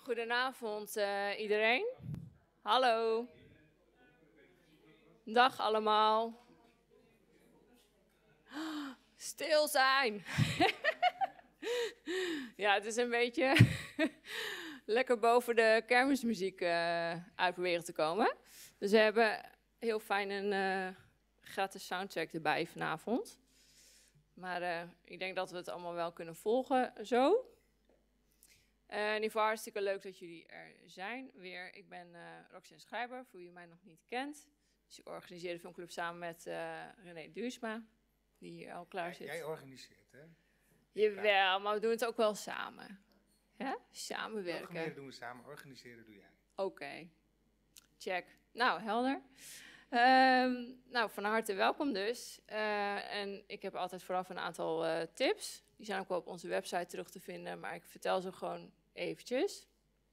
Goedenavond iedereen. Hallo. Dag allemaal. Stil zijn. Ja, het is een beetje lekker boven de kermismuziek uit proberen te komen. Dus we hebben heel fijn een gratis soundcheck erbij vanavond. Maar ik denk dat we het allemaal wel kunnen volgen zo. In ieder geval hartstikke leuk dat jullie er zijn weer. Ik ben Roxanne Schrijber, voor wie mij nog niet kent. Dus ik organiseer de filmclub samen met René Duursma, die hier al klaar zit. Jij organiseert, hè? Jawel, maar we doen het ook wel samen. Ja? Samenwerken. Programmeren doen we samen, organiseren doe jij. Oké. Check. Nou, helder. Nou, van harte welkom dus. En ik heb altijd vooraf een aantal tips. Die zijn ook wel op onze website terug te vinden, maar ik vertel ze gewoon eventjes.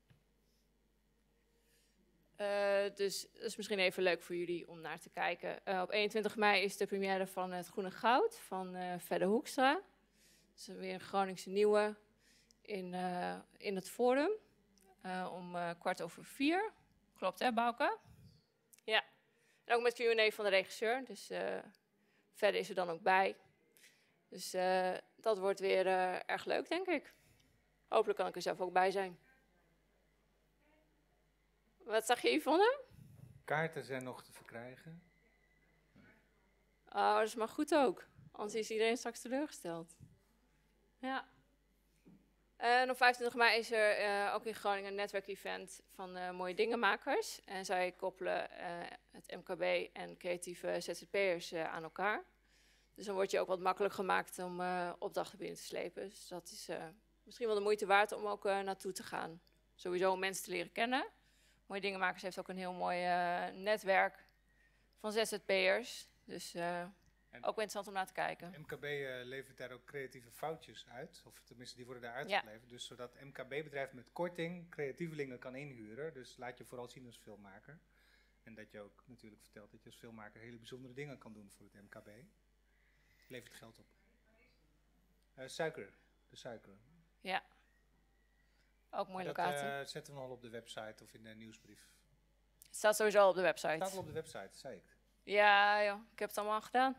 Dus dat is misschien even leuk voor jullie om naar te kijken. Op 21 mei is de première van Het Groene Goud van Fedde Hoekstra. Dat is weer een Groningse nieuwe in het Forum. Om 4:15. Klopt hè, Bouke? Ja. En ook met Q&A van de regisseur. Dus Fedde is er dan ook bij. Dus dat wordt weer erg leuk, denk ik. Hopelijk kan ik er zelf ook bij zijn. Wat zag je, Yvonne? Kaarten zijn nog te verkrijgen. Oh, dat is maar goed ook. Anders is iedereen straks teleurgesteld. Ja. En op 25 mei is er ook in Groningen een netwerkevent van Mooie Dingenmakers. En zij koppelen het MKB en creatieve ZZP'ers aan elkaar. Dus dan word je ook wat makkelijk gemaakt om opdrachten binnen te slepen. Dus dat is misschien wel de moeite waard om ook naartoe te gaan. Sowieso om mensen te leren kennen. Mooie Dingenmakers heeft ook een heel mooi netwerk van ZZP'ers. Dus ook interessant om naar te kijken. MKB levert daar ook creatieve foutjes uit. Of tenminste, die worden daar uitgeleverd. Dus zodat MKB-bedrijf met korting creatievelingen kan inhuren. Dus laat je vooral zien als filmmaker. En dat je ook natuurlijk vertelt dat je als filmmaker hele bijzondere dingen kan doen voor het MKB. Levert geld op. Suiker. De suiker. Ja. Ook mooie locatie. Dat zetten we al op de website of in de nieuwsbrief. Het staat sowieso al op de website. Het staat al op de website, zei ik. Ja, joh, ik heb het allemaal gedaan.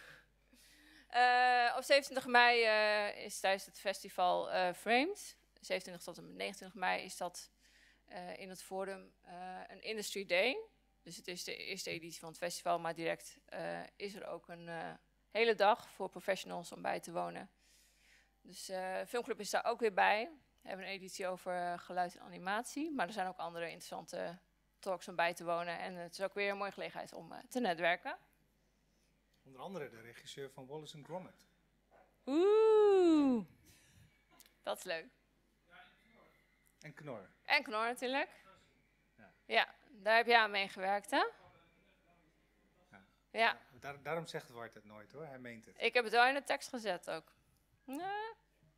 Op 27 mei is tijdens het festival Framed. 27 tot en met 29 mei is dat in het Forum een Industry Day. Dus het is de eerste editie van het festival, maar direct is er ook een hele dag voor professionals om bij te wonen. Dus de filmclub is daar ook weer bij. We hebben een editie over geluid en animatie, maar er zijn ook andere interessante talks om bij te wonen. En het is ook weer een mooie gelegenheid om te netwerken. Onder andere de regisseur van Wallace and Gromit. Oeh, dat is leuk. En Knor. En Knor natuurlijk. Ja. Ja, daar heb jij aan meegewerkt, hè? Ja. Daarom zegt Wart het nooit hoor, hij meent het. Ik heb het wel in de tekst gezet ook. Ja.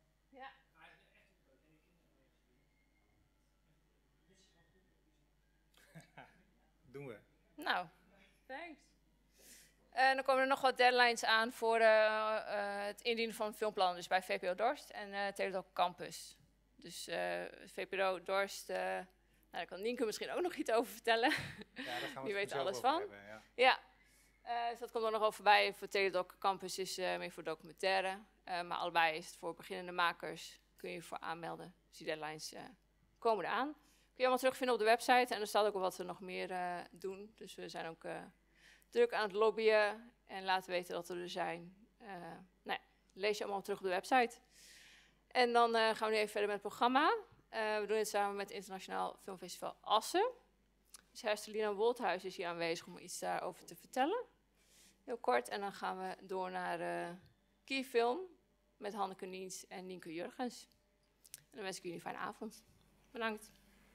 Doen we. Nou, thanks. En dan komen er nog wat deadlines aan voor het indienen van filmplannen. Dus bij VPRO Dorst en Teledoc Campus. Dus VPRO Dorst, nou, daar kan Nienke misschien ook nog iets over vertellen. Ja, daar gaan we Die weet het alles over van. hebben, ja. Dus dat komt er nog wel voorbij. Voor Teledoc Campus is meer voor documentaire. Maar allebei is het voor beginnende makers. Kun je voor aanmelden. Dus die deadlines komen eraan. Kun je allemaal terugvinden op de website. En er staat ook wel wat we nog meer doen. Dus we zijn ook druk aan het lobbyen. En laten weten dat we er zijn. Nou ja, lees je allemaal terug op de website. En dan gaan we nu even verder met het programma. We doen het samen met het Internationaal Filmfestival Assen. Dus Herstelina Wolthuis is hier aanwezig om iets daarover te vertellen. Heel kort. En dan gaan we door naar Keyfilm met Hanneke Niens en Nienke Jurgens. En dan wens ik jullie een fijne avond. Bedankt.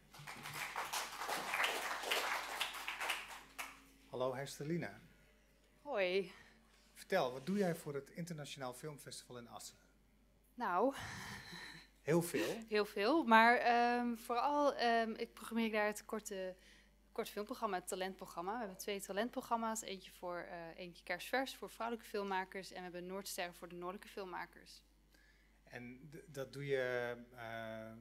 Hallo Herstelina. Hoi. Vertel, wat doe jij voor het Internationaal Filmfestival in Assen? Nou, Heel veel. heel veel. Maar vooral, ik programmeer daar het korte filmprogramma, het talentprogramma. We hebben 2 talentprogramma's. Eentje kerstvers voor vrouwelijke filmmakers. En we hebben Noordsterren voor de noordelijke filmmakers. En dat doe je,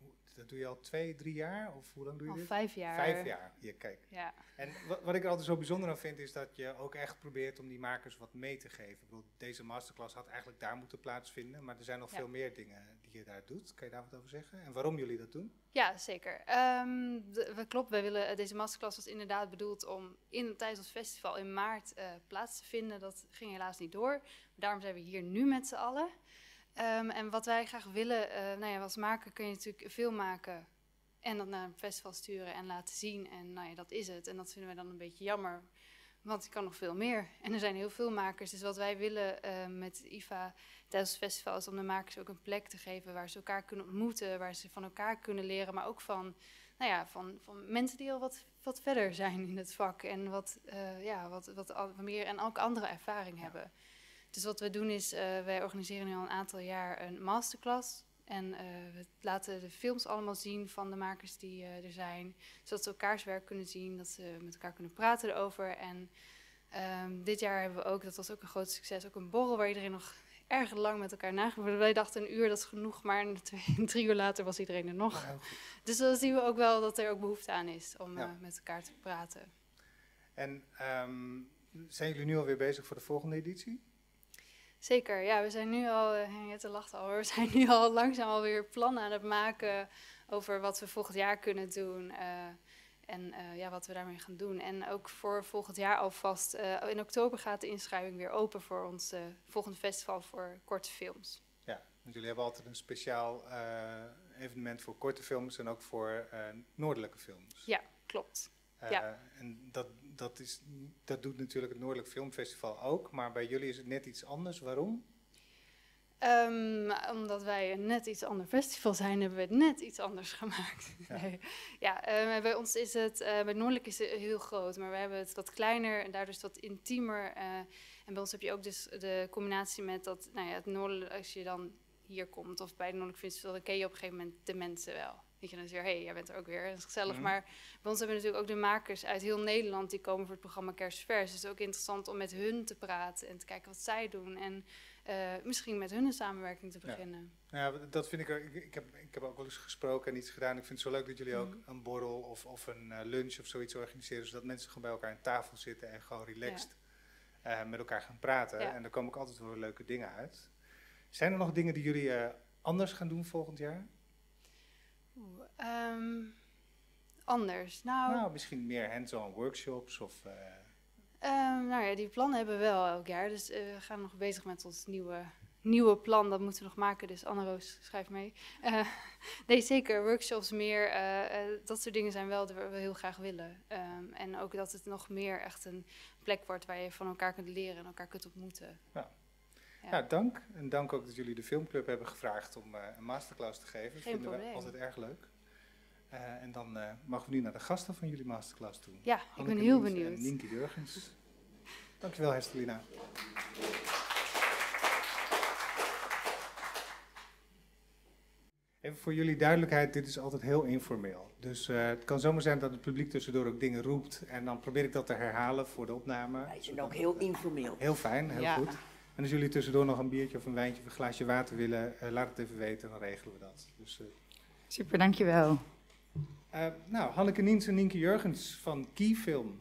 dat doe je al 2, 3 jaar? Of hoe lang doe je Al dit? 5 jaar. 5 jaar, hier, kijk. Ja. En wat ik er altijd zo bijzonder aan vind, is dat je ook echt probeert om die makers wat mee te geven. Ik bedoel, deze masterclass had eigenlijk daar moeten plaatsvinden, maar er zijn nog veel meer dingen die je daar doet. Kan je daar wat over zeggen? En waarom jullie dat doen? Ja, zeker. Klopt, deze masterclass was inderdaad bedoeld om tijdens ons festival in maart plaats te vinden. Dat ging helaas niet door. Daarom zijn we hier nu met z'n allen. En wat wij graag willen, als maker kun je natuurlijk veel maken en dat naar een festival sturen en laten zien. En dat is het. En dat vinden wij dan een beetje jammer, want je kan nog veel meer. En er zijn heel veel makers. Dus wat wij willen met IFA tijdens het festival is om de makers ook een plek te geven waar ze elkaar kunnen ontmoeten, waar ze van elkaar kunnen leren, maar ook van mensen die al wat verder zijn in het vak en wat meer en ook andere ervaring hebben. Dus wat we doen is, wij organiseren nu al een aantal jaar een masterclass. En we laten de films allemaal zien van de makers die er zijn. Zodat ze elkaars werk kunnen zien, dat ze met elkaar kunnen praten erover. En dit jaar hebben we ook, dat was ook een groot succes, ook een borrel waar iedereen nog erg lang met elkaar nagedacht. Wij dachten 1 uur, dat is genoeg, maar 3 uur later was iedereen er nog. Ja, dus dan zien we ook wel dat er ook behoefte aan is om met elkaar te praten. En zijn jullie nu alweer bezig voor de volgende editie? Zeker, ja, we zijn nu al, Henriette lacht al hoor, we zijn nu al langzaam alweer plannen aan het maken over wat we volgend jaar kunnen doen en wat we daarmee gaan doen. En ook voor volgend jaar alvast, in oktober gaat de inschrijving weer open voor ons volgende festival voor korte films. Ja, want jullie hebben altijd een speciaal evenement voor korte films en ook voor noordelijke films. Ja, klopt. Ja. En dat doet natuurlijk het Noordelijk Filmfestival ook, maar bij jullie is het net iets anders. Waarom? Omdat wij een net iets ander festival zijn, hebben we het net iets anders gemaakt. Ja. Bij ons is het, bij Noordelijk is het heel groot, maar wij hebben het wat kleiner en daardoor is het wat intiemer. En bij ons heb je ook dus de combinatie met dat, het Noordelijk, als je dan hier komt of bij het Noordelijk Festival, dan ken je op een gegeven moment de mensen wel. Weet je, dan is weer, jij bent er ook weer, dat is gezellig. Maar bij ons hebben we natuurlijk ook de makers uit heel Nederland die komen voor het programma Kerstvers. Dus het is ook interessant om met hun te praten en te kijken wat zij doen. En misschien met hun een samenwerking te beginnen. Ja, dat vind ik ook. Ik heb ook wel eens gesproken en iets gedaan. Ik vind het zo leuk dat jullie ook een borrel of een lunch of zoiets organiseren. Zodat mensen gewoon bij elkaar aan tafel zitten en gewoon relaxed met elkaar gaan praten. Ja. En daar komen ook altijd wel leuke dingen uit. Zijn er nog dingen die jullie anders gaan doen volgend jaar? Anders. Nou, misschien meer hands-on workshops of... die plannen hebben we wel elk jaar. Dus we gaan nog bezig met ons nieuwe plan. Dat moeten we nog maken, dus Anne-Roos, schrijf mee. Nee, zeker. Workshops meer. Dat soort dingen zijn wel die we heel graag willen. En ook dat het nog meer echt een plek wordt waar je van elkaar kunt leren en elkaar kunt ontmoeten. Ja, dank. En dank ook dat jullie de filmclub hebben gevraagd om een masterclass te geven. Dat vinden we altijd erg leuk. En dan mogen we nu naar de gasten van jullie masterclass toe. Ja, ik ben heel benieuwd. En Nienke Jurgens. Dankjewel, Hestelina. Even voor jullie duidelijkheid, dit is altijd heel informeel. Dus het kan zomaar zijn dat het publiek tussendoor ook dingen roept. En dan probeer ik dat te herhalen voor de opname. Wij zijn ook heel informeel. Heel fijn, heel goed. En als jullie tussendoor nog een biertje of een wijntje of een glaasje water willen, laat het even weten, dan regelen we dat. Dus, super, dankjewel. Hanneke Niens en Nienke Jurgens van Keyfilm.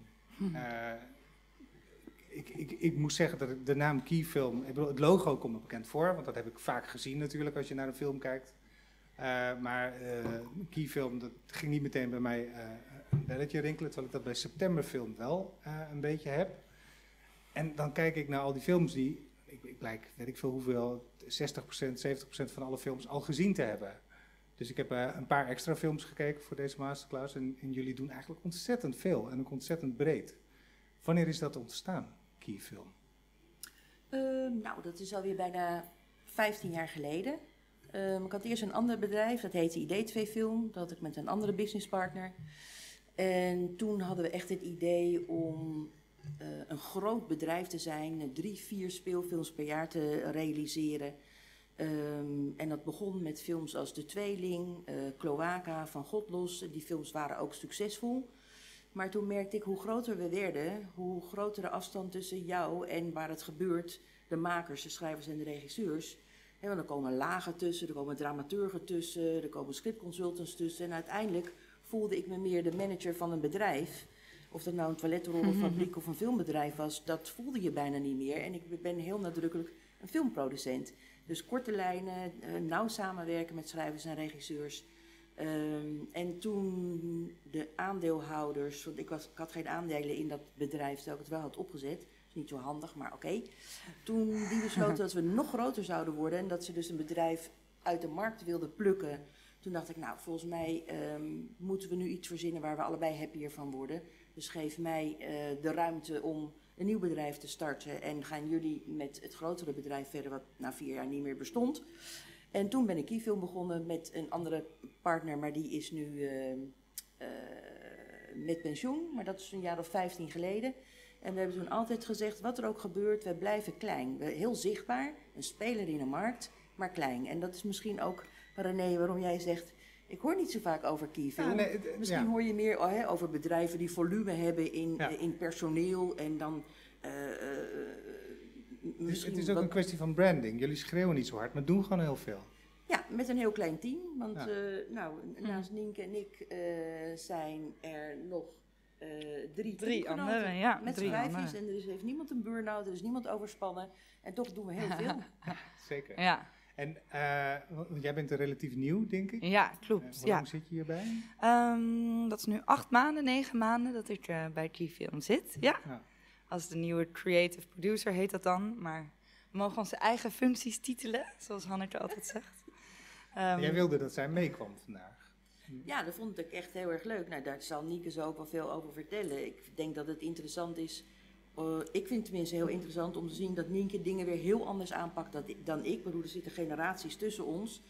Ik moet zeggen dat de naam Keyfilm, het logo komt me bekend voor, want dat heb ik vaak gezien natuurlijk als je naar een film kijkt. Maar Keyfilm, dat ging niet meteen bij mij een belletje rinkelen, terwijl ik dat bij Septemberfilm wel een beetje heb. En dan kijk ik naar al die films die, ik blijk, weet ik veel hoeveel, 60%, 70% van alle films al gezien te hebben. Dus ik heb een paar extra films gekeken voor deze masterclass en jullie doen eigenlijk ontzettend veel en ook ontzettend breed. Wanneer is dat ontstaan, Keyfilm? Dat is alweer bijna 15 jaar geleden. Ik had eerst een ander bedrijf, dat heette ID2 Film. Dat had ik met een andere businesspartner. En toen hadden we echt het idee om een groot bedrijf te zijn, 3-4 speelfilms per jaar te realiseren. En dat begon met films als De Tweeling, Cloaca, Van God Los. Die films waren ook succesvol. Maar toen merkte ik hoe groter we werden, hoe grotere afstand tussen jou en waar het gebeurt, de makers, de schrijvers en de regisseurs. He, want er komen lagen tussen, er komen dramaturgen tussen, er komen scriptconsultants tussen. En uiteindelijk voelde ik me meer de manager van een bedrijf. Of dat nou een toilettenrollenfabriek of een filmbedrijf was, dat voelde je bijna niet meer. En ik ben heel nadrukkelijk een filmproducent. Dus korte lijnen, nauw samenwerken met schrijvers en regisseurs. En toen de aandeelhouders, want ik had geen aandelen in dat bedrijf, terwijl ik het wel had opgezet. Dat is niet zo handig, maar oké. Toen die besloten dat we nog groter zouden worden en dat ze dus een bedrijf uit de markt wilden plukken. Toen dacht ik, nou, volgens mij moeten we nu iets verzinnen waar we allebei happier van worden. Dus geef mij de ruimte om een nieuw bedrijf te starten en gaan jullie met het grotere bedrijf verder, wat na 4 jaar niet meer bestond. En toen ben ik Keyfilm begonnen met een andere partner, maar die is nu met pensioen. Maar dat is een jaar of 15 geleden. En we hebben toen altijd gezegd, wat er ook gebeurt, we blijven klein. Heel zichtbaar, een speler in een markt, maar klein. En dat is misschien ook, René, waarom jij zegt, ik hoor niet zo vaak over Keyfilm. Misschien hoor je meer over bedrijven die volume hebben in personeel en dan... het is ook een kwestie van branding. Jullie schreeuwen niet zo hard, maar doen gewoon heel veel. Ja, met een heel klein team. Want naast Nienke en ik zijn er nog 3 anderen, ja. Met schrijfjes. En er heeft niemand een burn-out, er is niemand overspannen. En toch doen we heel veel. Zeker. Ja. En jij bent er relatief nieuw, denk ik? Ja, klopt. Hoe lang zit je hierbij? Dat is nu 8 maanden, 9 maanden dat ik bij Keyfilm zit. Ja. Als de nieuwe creative producer heet dat dan. Maar we mogen onze eigen functies titelen, zoals Hanneke altijd zegt. Jij wilde dat zij meekwam vandaag. Ja, dat vond ik echt heel erg leuk. Nou, daar zal Nienke zo ook wel veel over vertellen. Ik denk dat het interessant is. Ik vind het tenminste heel interessant om te zien dat Nienke dingen weer heel anders aanpakt dan ik. Ik bedoel, er zitten generaties tussen ons.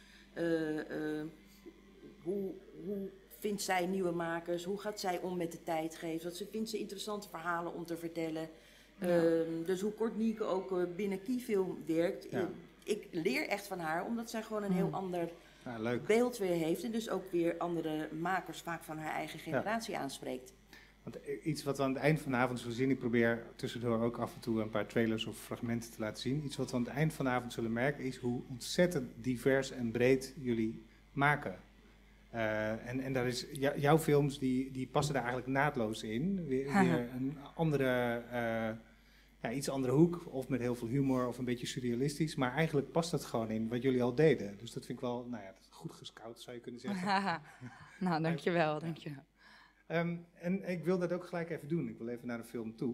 Hoe vindt zij nieuwe makers? Hoe gaat zij om met de tijdgeest? Wat vindt ze interessante verhalen om te vertellen? Ja. Dus hoe kort Nienke ook binnen Keyfilm werkt. Ja. Ik leer echt van haar, omdat zij gewoon een heel ander beeld weer heeft. En dus ook weer andere makers vaak van haar eigen generatie aanspreekt. Want iets wat we aan het eind van de avond zullen zien, ik probeer tussendoor ook af en toe een paar trailers of fragmenten te laten zien. Iets wat we aan het eind van de avond zullen merken is hoe ontzettend divers en breed jullie maken. En daar is, jouw films die passen daar eigenlijk naadloos in. Weer een andere, iets andere hoek, of met heel veel humor of een beetje surrealistisch. Maar eigenlijk past dat gewoon in wat jullie al deden. Dus dat vind ik wel, goed gescout zou je kunnen zeggen. Nou, dankjewel, dankjewel. En ik wil dat ook gelijk even doen. Ik wil even naar de film toe.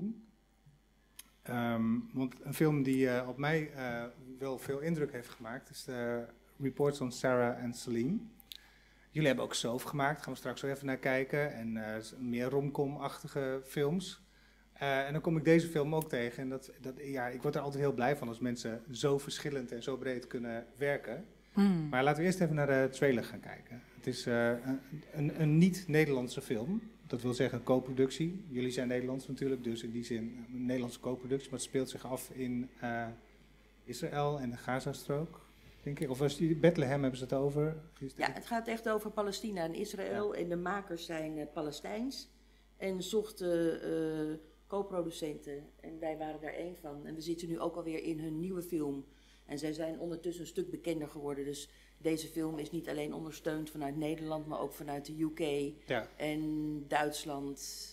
Want een film die op mij wel veel indruk heeft gemaakt is de Reports on Sarah and Celine. Jullie hebben ook Soph gemaakt, gaan we straks zo even naar kijken. En meer romcom-achtige films. En dan kom ik deze film ook tegen. En ik word er altijd heel blij van als mensen zo verschillend en zo breed kunnen werken. Maar laten we eerst even naar de trailer gaan kijken. Het is een niet-Nederlandse film. Dat wil zeggen een co-productie. Jullie zijn Nederlands natuurlijk, dus in die zin een Nederlandse co-productie. Maar het speelt zich af in Israël en de Gazastrook, denk ik. Of was die Bethlehem, hebben ze het over? Ja, het gaat echt over Palestina en Israël. Ja. En de makers zijn Palestijns. En zochten co-producenten. En wij waren daar één van. En we zitten nu ook alweer in hun nieuwe film. En zij zijn ondertussen een stuk bekender geworden. Dus deze film is niet alleen ondersteund vanuit Nederland, maar ook vanuit de UK en Duitsland.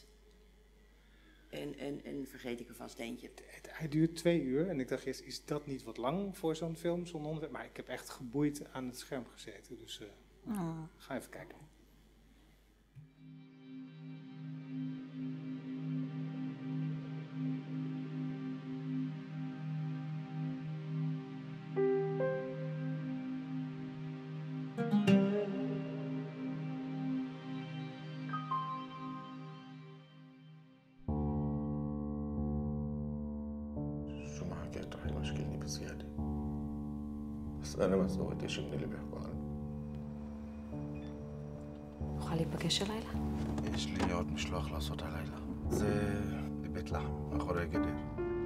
En vergeet ik er vast eentje. Hij duurt 2 uur en ik dacht eerst, is dat niet wat lang voor zo'n film, zo'n onderwerp? Maar ik heb echt geboeid aan het scherm gezeten, dus ga even kijken. أنا ما سويتش من اللي بيحكوا عنه. נוכל להיפגש הלילה? יש לי עוד משלוח לעשות הלילה. זה לבית לחם, מאחורי הגדר.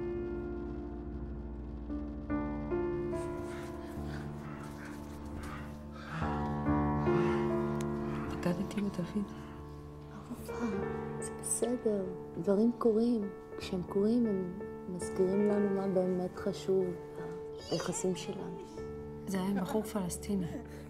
בגדתי בדוד. זה בסדר, דברים קורים. כשהם קורים הם מזכירים לנו מה באמת חשוב ביחסים שלנו. זה בחור פלסטיני.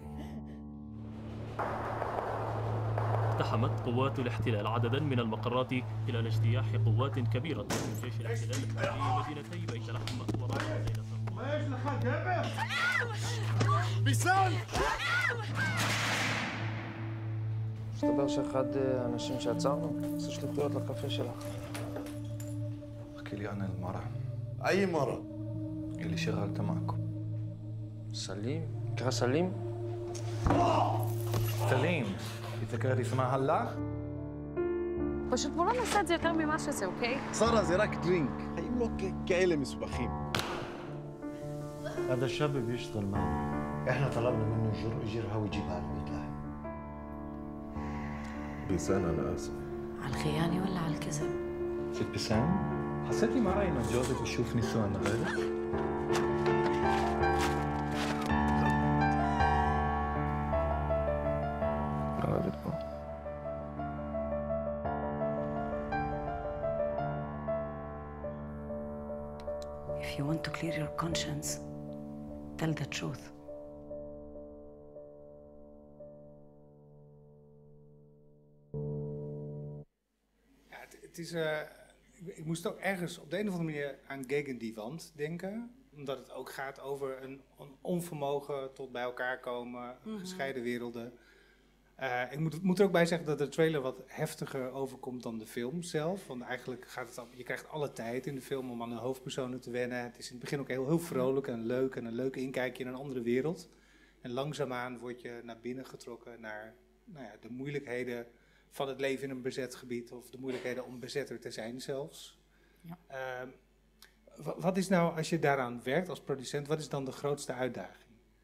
اقتحمت قوات الاحتلال عددا من المقرات خلال اجتياح قوات كبيرة من جيش الاحتلال في مدينتي بيت لحم ورأس ليلة ما ايش لك جابر؟ بيسان! מסתבר שאחד האנשים שעצרנו עושה שליחויות לקפה שלך. احكي لي عن المرة. أي مرة؟ اللي شغلت معكم. סלים? נקרא סלים? سليم، تذكري اسمها هلا؟ פשוט בוא לא נעשה את זה יותר ממה שזה, אוקיי? سارة זה רק درينك. חיים לו כאלה מסובכים. هذا الشاب بيشتغل معنا. احنا طلبنا منه يجرها ويجيبها على البيت لحم. بيسان أنا آسف. على الخيانة ولا على الكذب؟ ست بيسان؟ حسيتي معي إنه جوزك يشوف نسوان غيرك؟ If you want to clear your conscience, tell the truth. Ja, het is... ik moest ook ergens op de een of andere manier aan Gegen die Wand denken. Omdat het ook gaat over een onvermogen tot bij elkaar komen, gescheiden werelden. Ik moet er ook bij zeggen dat de trailer wat heftiger overkomt dan de film zelf. Want eigenlijk gaat het je krijgt alle tijd in de film om aan de hoofdpersonen te wennen. Het is in het begin ook heel vrolijk en leuk en een leuk inkijkje in een andere wereld. En langzaamaan word je naar binnen getrokken naar de moeilijkheden van het leven in een bezet gebied. Of de moeilijkheden om bezetter te zijn zelfs. Ja. Wat is nou, als je daaraan werkt als producent, wat is dan de grootste uitdaging?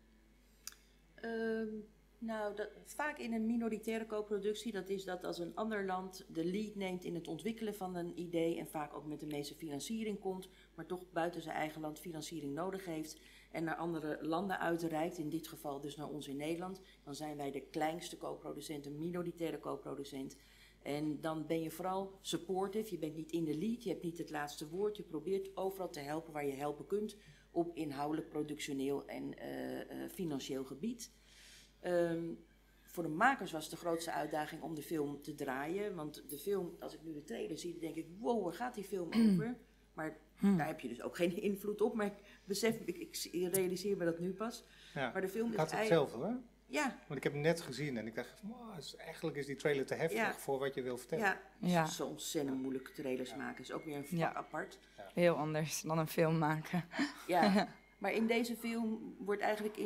Vaak in een minoritaire co-productie, dat is dat als een ander land de lead neemt in het ontwikkelen van een idee en vaak ook met de meeste financiering komt, maar toch buiten zijn eigen land financiering nodig heeft en naar andere landen uitreikt, in dit geval dus naar ons in Nederland, dan zijn wij de kleinste co-producent, een minoritaire co-producent. En dan ben je vooral supportive, je bent niet in de lead, je hebt niet het laatste woord, je probeert overal te helpen waar je helpen kunt op inhoudelijk, productioneel en financieel gebied. Voor de makers was de grootste uitdaging om de film te draaien. Want de film, als ik nu de trailer zie, dan denk ik, wow, waar gaat die film over? Maar daar heb je dus ook geen invloed op. Maar ik realiseer me dat nu pas. Ja, maar de film ik had is het zelf hoor. Ja. Want ik heb hem net gezien en ik dacht, eigenlijk is die trailer te heftig voor wat je wil vertellen. Ja, zo ontzettend moeilijk trailers maken. Is ook weer een vak apart. Ja. Heel anders dan een film maken. Ja, maar in deze film wordt eigenlijk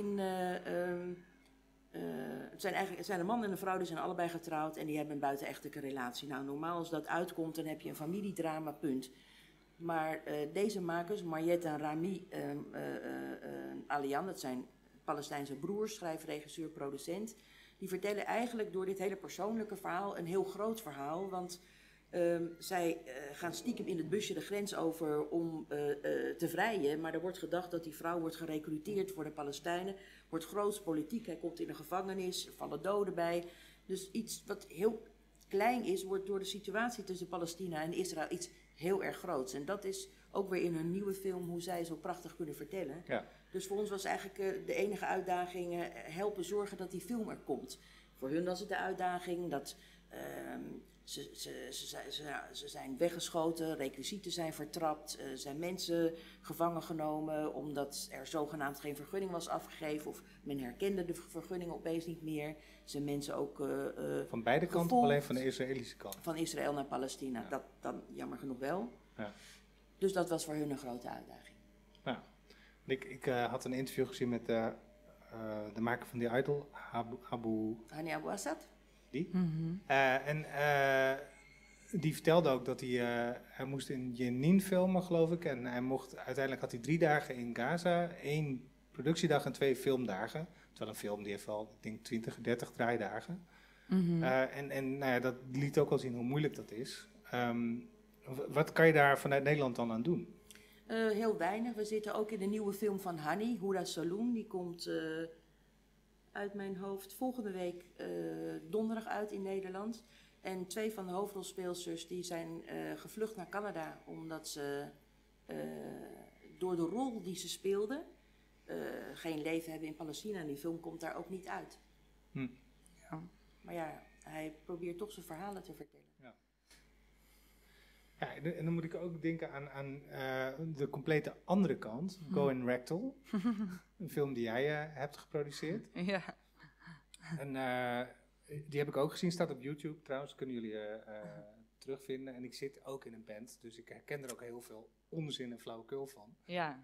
het zijn een man en een vrouw, die zijn allebei getrouwd en die hebben een buitenechtelijke relatie. Nou, normaal als dat uitkomt, dan heb je een familiedrama, punt. Maar deze makers, Mariette en Rami Alian, dat zijn Palestijnse broers, schrijver, regisseur, producent, die vertellen eigenlijk door dit hele persoonlijke verhaal een heel groot verhaal. Want zij gaan stiekem in het busje de grens over om te vrijen, maar er wordt gedacht dat die vrouw wordt gerecruiteerd voor de Palestijnen. Wordt groots politiek, hij komt in de gevangenis, er vallen doden bij. Dus iets wat heel klein is, wordt door de situatie tussen Palestina en Israël iets heel erg groots. En dat is ook weer in hun nieuwe film hoe zij zo prachtig kunnen vertellen. Ja. Dus voor ons was eigenlijk de enige uitdaging helpen zorgen dat die film er komt. Voor hun was het de uitdaging dat ze zijn weggeschoten, requisieten zijn vertrapt, zijn mensen gevangen genomen omdat er zogenaamd geen vergunning was afgegeven of men herkende de vergunning opeens niet meer. Zijn mensen ook van beide kanten of alleen van de Israëlische kant? Van Israël naar Palestina, dat dan jammer genoeg wel. Ja. Dus dat was voor hun een grote uitdaging. Ja. Ik had een interview gezien met de maker van The Idol, Hani Abu Assad. Die. Die vertelde ook dat hij moest in Jenin filmen, geloof ik. En uiteindelijk had hij 3 dagen in Gaza, 1 productiedag en 2 filmdagen. Terwijl een film die heeft wel, ik denk 20, 30 draaidagen. Dat liet ook al zien hoe moeilijk dat is. Wat kan je daar vanuit Nederland dan aan doen? Heel weinig. We zitten ook in de nieuwe film van Hani, Hura Saloon. Die komt uit mijn hoofd volgende week donderdag uit in Nederland. En 2 van de hoofdrolspeelsters die zijn gevlucht naar Canada omdat ze door de rol die ze speelden geen leven hebben in Palestina. En die film komt daar ook niet uit. Ja. Maar ja, hij probeert toch zijn verhalen te vertellen. Ja, en dan moet ik ook denken aan de complete andere kant. Going Rectal. Een film die jij hebt geproduceerd. Ja. En die heb ik ook gezien, staat op YouTube trouwens. Kunnen jullie terugvinden. En ik zit ook in een band, dus ik herken er ook heel veel onzin en flauwekul van. Ja.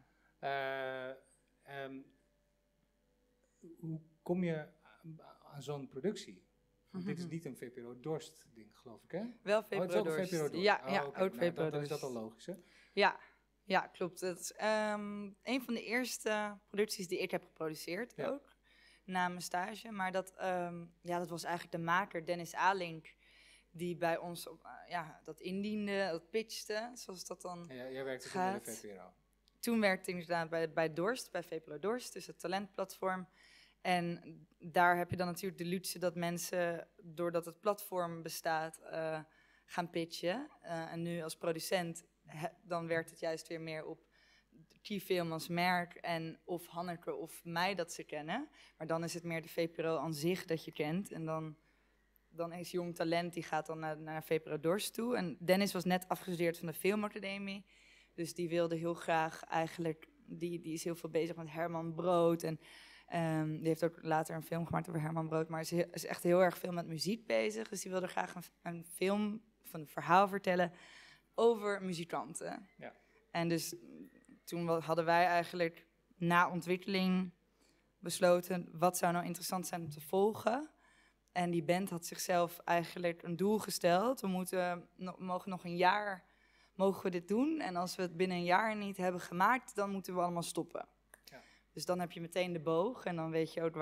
Hoe kom je aan zo'n productie? Dit is niet een VPRO Dorst ding, geloof ik, hè? Wel VPRO Dorst. Dorst. VPRO Dorst. Ja, Okay. ook VPRO Dorst. Dan is dat al logisch, hè? Ja, klopt. Het is een van de eerste producties die ik heb geproduceerd ook. Na mijn stage. Maar dat was eigenlijk de maker, Dennis Alink, die bij ons dat indiende, dat pitchte, zoals dat dan jij werkte gaat. toen bij de VPRO. Toen werkte ik inderdaad bij Dorst, bij VPRO Dorst, dus het talentplatform. En daar heb je dan natuurlijk de luxe dat mensen, doordat het platform bestaat, gaan pitchen. En nu als producent, dan werkt het juist weer meer op Keyfilm als merk en of Hanneke of mij dat ze kennen. Maar dan is het meer de VPRO aan zich dat je kent. En dan is jong talent, die gaat dan naar VPRO Dorst toe. En Dennis was net afgestudeerd van de Filmacademie. Dus die wilde heel graag eigenlijk, die is heel veel bezig met Herman Brood. En die heeft ook later een film gemaakt over Herman Brood. Maar is echt heel erg veel met muziek bezig. Dus die wilde graag een film van een verhaal vertellen over muzikanten. Ja. En dus toen hadden wij eigenlijk na ontwikkeling besloten, wat zou nou interessant zijn om te volgen? En die band had zichzelf eigenlijk een doel gesteld. We mogen nog een jaar mogen we dit doen. En als we het binnen een jaar niet hebben gemaakt, dan moeten we allemaal stoppen. Ja. Dus dan heb je meteen de boog en dan weet je ook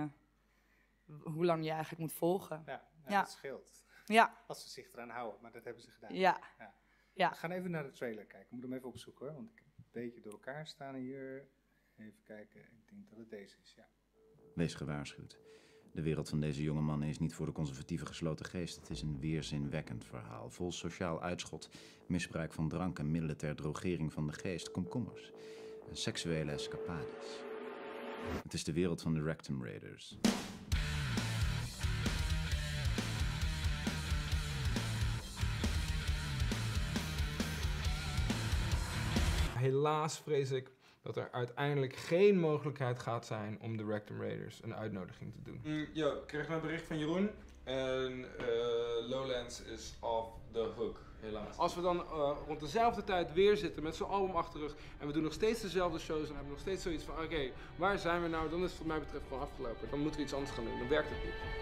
hoe lang je eigenlijk moet volgen. Ja, dat scheelt. Ja. Als ze zich eraan houden, maar dat hebben ze gedaan. Ja. We gaan even naar de trailer kijken. Ik moet hem even opzoeken hoor, want ik heb een beetje door elkaar staan hier. Even kijken, ik denk dat het deze is, ja. Wees gewaarschuwd. De wereld van deze jonge man is niet voor de conservatieve gesloten geest. Het is een weerzinwekkend verhaal, vol sociaal uitschot, misbruik van drank en middelen ter drogering van de geest, komkommers en seksuele escapades. Het is de wereld van de Rectum Raiders. Helaas vrees ik dat er uiteindelijk geen mogelijkheid gaat zijn om de Rectum Raiders een uitnodiging te doen. Ik kreeg een bericht van Jeroen en Lowlands is off the hook, helaas. Als we dan rond dezelfde tijd weer zitten met zo'n album achter de rug en we doen nog steeds dezelfde shows en hebben nog steeds zoiets van oké, waar zijn we nou? Dan is het wat mij betreft gewoon afgelopen. Dan moeten we iets anders gaan doen, dan werkt het niet.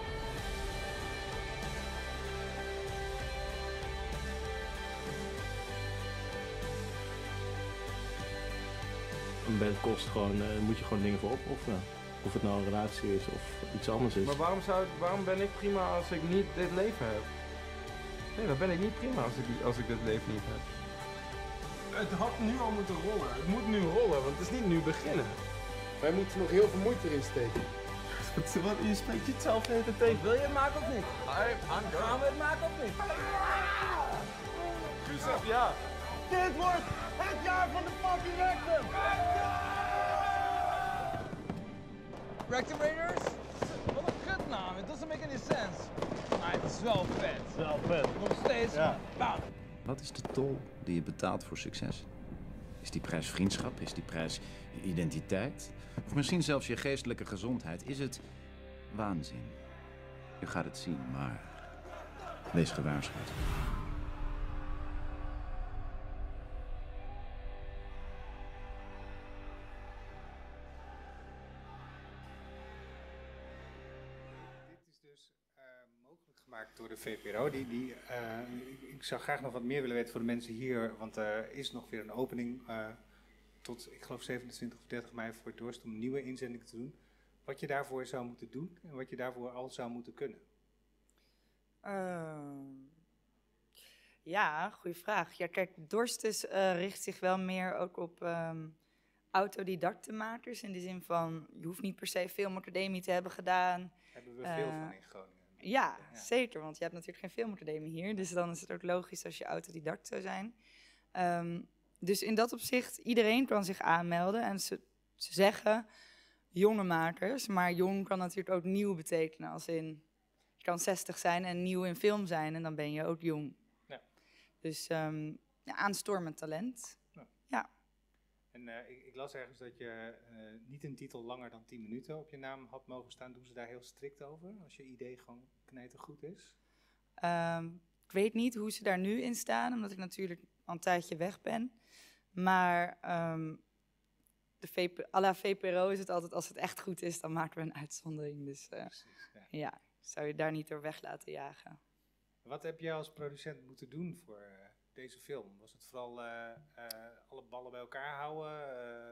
Een band kost gewoon, moet je gewoon dingen voor opofferen. Of het nou een relatie is of iets anders is. Maar waarom ben ik prima als ik niet dit leven heb? Nee, dan ben ik niet prima als ik dit leven niet heb. Het had nu al moeten rollen. Het moet nu rollen, want het is niet nu beginnen. Wij moeten nog heel veel moeite erin steken. Je spreekt jezelf de hele tijd. Wil je het maken of niet? Gaan we het maken of niet? Gustav, ja. Dit wordt het jaar van de fucking Rectum! Rectum Raiders? Wat een kutnaam, it doesn't make any sense. Maar het is wel vet. Het is wel vet. Nog steeds. Ja. Wat is de tol die je betaalt voor succes? Is die prijs vriendschap? Is die prijs identiteit? Of misschien zelfs je geestelijke gezondheid? Is het waanzin? Je gaat het zien, maar wees gewaarschuwd. Gemaakt door de VPRO. Ik zou graag nog wat meer willen weten voor de mensen hier, want er is nog weer een opening tot, ik geloof 27 of 30 mei voor Dorst om een nieuwe inzending te doen. Wat je daarvoor zou moeten doen en wat je daarvoor al zou moeten kunnen. Ja, goede vraag. Ja, kijk, Dorst richt zich wel meer ook op autodidactenmakers, in de zin van, je hoeft niet per se Filmacademie te hebben gedaan. Daar hebben we veel van in Groningen. Ja, zeker, want je hebt natuurlijk geen Filmacademie hier, dus dan is het ook logisch als je autodidact zou zijn. Dus in dat opzicht, iedereen kan zich aanmelden en ze zeggen jonge makers, maar jong kan natuurlijk ook nieuw betekenen. Als in, je kan 60 zijn en nieuw in film zijn en dan ben je ook jong. Ja. Dus aanstormend talent. Ja. En ik las ergens dat je niet een titel langer dan 10 minuten op je naam had mogen staan. Doen ze daar heel strikt over, als je idee gewoon knijtergoed is? Ik weet niet hoe ze daar nu in staan, omdat ik natuurlijk al een tijdje weg ben. Maar à la VPRO is het altijd, als het echt goed is, dan maken we een uitzondering. Dus Precies, ja, zou je daar niet door weg laten jagen. Wat heb jij als producent moeten doen voor deze film? Was het vooral alle ballen bij elkaar houden?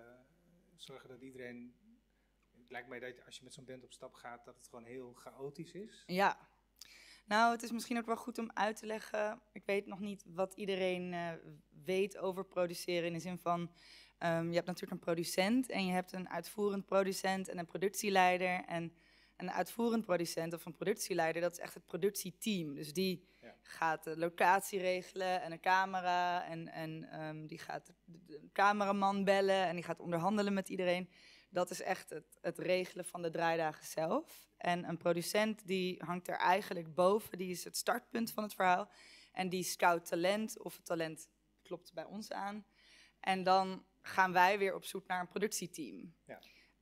Zorgen dat iedereen... Het lijkt mij dat als je met zo'n band op stap gaat, dat het gewoon heel chaotisch is. Ja. Nou, het is misschien ook wel goed om uit te leggen. Ik weet nog niet wat iedereen weet over produceren. In de zin van, je hebt natuurlijk een producent en je hebt een uitvoerend producent en een productieleider. En een uitvoerend producent of een productieleider, dat is echt het productieteam. Dus die gaat de locatie regelen en een camera. En die gaat de cameraman bellen en die gaat onderhandelen met iedereen. Dat is echt het regelen van de draaidagen zelf. En een producent die hangt er eigenlijk boven, die is het startpunt van het verhaal. En die scout talent, of het talent klopt bij ons aan. En dan gaan wij weer op zoek naar een productieteam. Ja.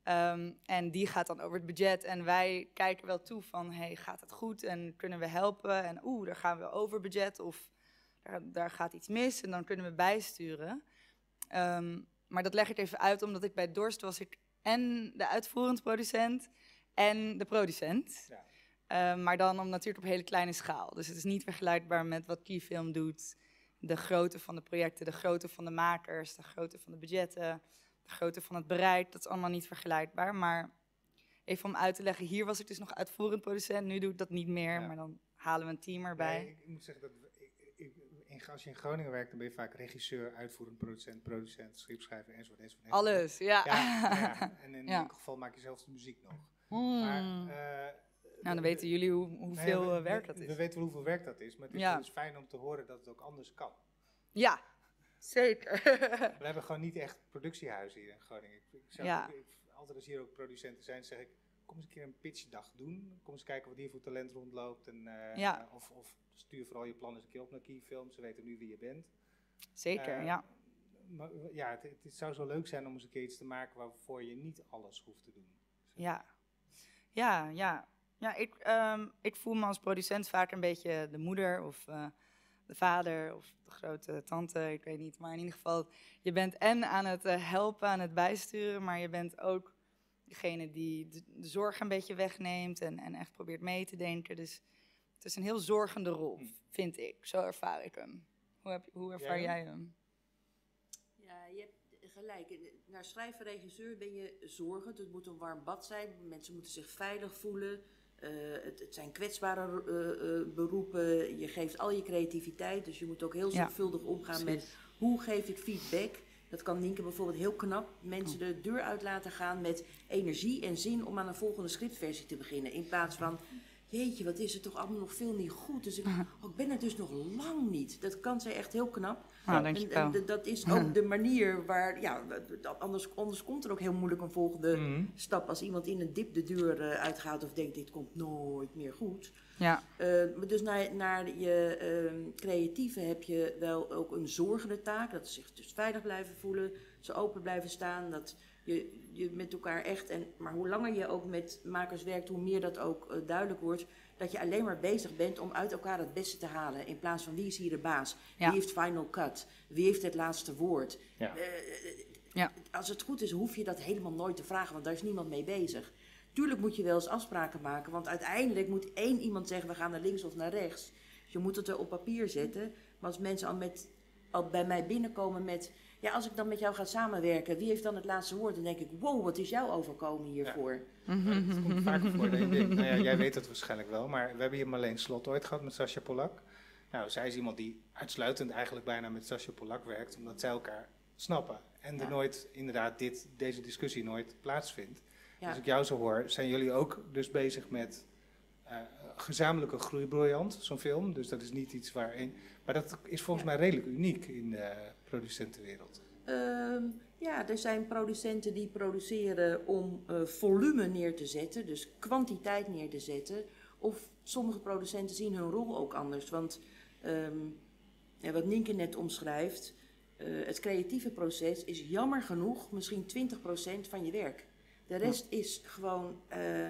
En die gaat dan over het budget. En wij kijken wel toe van, hey, gaat het goed? En kunnen we helpen? En daar gaan we over budget of daar gaat iets mis. En dan kunnen we bijsturen. Maar dat leg ik even uit, omdat ik bij Dorst was ik en de uitvoerend producent en de producent. Ja. Maar dan natuurlijk op hele kleine schaal. Dus het is niet vergelijkbaar met wat Keyfilm doet. De grootte van de projecten, de grootte van de makers, de grootte van de budgetten, de grootte van het bereik. Dat is allemaal niet vergelijkbaar. Maar even om uit te leggen, hier was ik dus nog uitvoerend producent. Nu doe ik dat niet meer, maar dan halen we een team erbij. Nee, ik moet zeggen dat als je in Groningen werkt, dan ben je vaak regisseur, uitvoerend producent, scriptschrijver enzovoort. Alles, ja. En in ieder geval maak je zelfs de muziek nog. Maar, nou, dan weten jullie hoeveel werk dat is. We weten wel hoeveel werk dat is, maar het is dus fijn om te horen dat het ook anders kan. Ja, zeker. We hebben gewoon niet echt productiehuizen hier in Groningen. Altijd als hier ook producenten zijn, zeg ik, kom eens een keer een pitchdag doen. Kom eens kijken wat hier voor talent rondloopt. En, of stuur vooral je plannen eens een keer op naar Keyfilm. Ze weten nu wie je bent. Zeker, ja. Maar ja, het zou zo leuk zijn om eens een keer iets te maken waarvoor je niet alles hoeft te doen. Ik voel me als producent vaak een beetje de moeder of de vader of de grote tante, ik weet niet. Maar in ieder geval, je bent en aan het helpen, aan het bijsturen, maar je bent ook degene die de zorg een beetje wegneemt en echt probeert mee te denken. Dus het is een heel zorgende rol, vind ik. Zo ervaar ik hem. Hoe ervaar jij hem? Ja, je hebt gelijk. Naar schrijver, regisseur ben je zorgend. Het moet een warm bad zijn. Mensen moeten zich veilig voelen. Het zijn kwetsbare beroepen. Je geeft al je creativiteit. Dus je moet ook heel zorgvuldig omgaan met hoe geef ik feedback. Dat kan Nienke bijvoorbeeld heel knap mensen de deur uit laten gaan met energie en zin om aan een volgende scriptversie te beginnen. In plaats van, jeetje, wat is er toch allemaal nog veel niet goed. Dus ik ben er dus nog lang niet. Dat kan zij echt heel knap. En dat is ook de manier waar, anders komt er ook heel moeilijk een volgende stap. Als iemand in een dip de deur uitgaat of denkt, dit komt nooit meer goed. Ja. Dus naar je creatieve heb je wel ook een zorgende taak. Dat ze zich dus veilig blijven voelen, ze open blijven staan, dat je met elkaar echt, maar hoe langer je ook met makers werkt, hoe meer dat ook duidelijk wordt, dat je alleen maar bezig bent om uit elkaar het beste te halen. In plaats van wie is hier de baas? Ja. Wie heeft final cut? Wie heeft het laatste woord? Ja. Als het goed is, hoef je dat helemaal nooit te vragen, want daar is niemand mee bezig. Tuurlijk moet je wel eens afspraken maken, want uiteindelijk moet één iemand zeggen, we gaan naar links of naar rechts. Dus je moet het er op papier zetten. Maar als mensen al bij mij binnenkomen met, ja, als ik dan met jou ga samenwerken, wie heeft dan het laatste woord? Dan denk ik, wow, wat is jou overkomen hiervoor? Ja. Het komt vaker voor dat je denkt, nou ja, jij weet het waarschijnlijk wel, maar we hebben hier Marleen Slot ooit gehad met Sascha Polak. Nou, zij is iemand die uitsluitend eigenlijk bijna met Sascha Polak werkt, omdat zij elkaar snappen. En er nooit, inderdaad, deze discussie nooit plaatsvindt. Ja. Als ik jou zo hoor, zijn jullie ook dus bezig met gezamenlijke groeibriljant, zo'n film. Dus dat is niet iets waarin... Maar dat is volgens mij redelijk uniek in de producentenwereld. Ja, er zijn producenten die produceren om volume neer te zetten, dus kwantiteit neer te zetten. Of sommige producenten zien hun rol ook anders. Want wat Nienke net omschrijft, het creatieve proces is jammer genoeg misschien 20% van je werk. De rest is gewoon,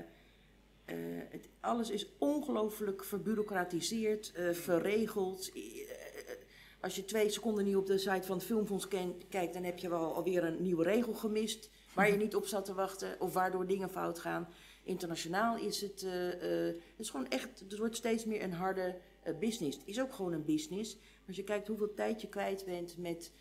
alles is ongelooflijk verbureaucratiseerd, verregeld. Als je 2 seconden niet op de site van het Filmfonds kijkt, dan heb je wel alweer een nieuwe regel gemist waar je niet op zat te wachten of waardoor dingen fout gaan. Internationaal is het is gewoon echt, het wordt steeds meer een harde business. Het is ook gewoon een business. Als je kijkt hoeveel tijd je kwijt bent met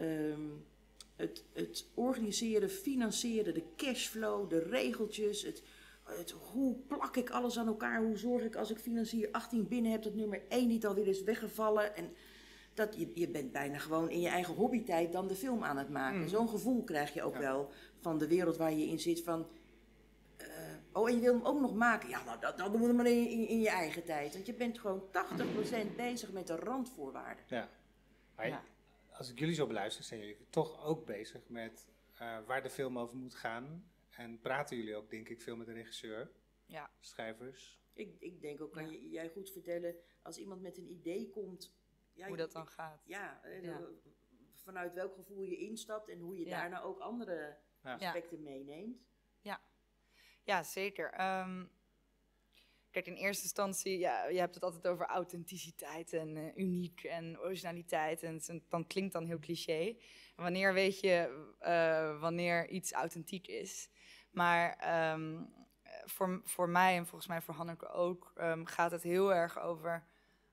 het organiseren, financieren, de cashflow, de regeltjes, hoe plak ik alles aan elkaar, hoe zorg ik als ik financier 18 binnen heb dat nummer 1 niet alweer is weggevallen. En je bent bijna gewoon in je eigen hobbytijd dan de film aan het maken. Zo'n gevoel krijg je ook wel van de wereld waar je in zit van... en je wil hem ook nog maken. Ja, nou, dat doen we maar in je eigen tijd. Want je bent gewoon 80% bezig met de randvoorwaarden. Ja. Maar als ik jullie zo beluister, zijn jullie toch ook bezig met waar de film over moet gaan. En praten jullie ook, denk ik, veel met de regisseur, schrijvers? Ik denk ook, kan jij goed vertellen, als iemand met een idee komt... Ja, hoe dat dan gaat. Ja, vanuit welk gevoel je instapt en hoe je daarna ook andere aspecten meeneemt. Ja, zeker. Kijk, in eerste instantie, je hebt het altijd over authenticiteit en uniek en originaliteit. En dan klinkt dan heel cliché. Wanneer weet je wanneer iets authentiek is? Maar voor mij en volgens mij voor Hanneke ook, gaat het heel erg over...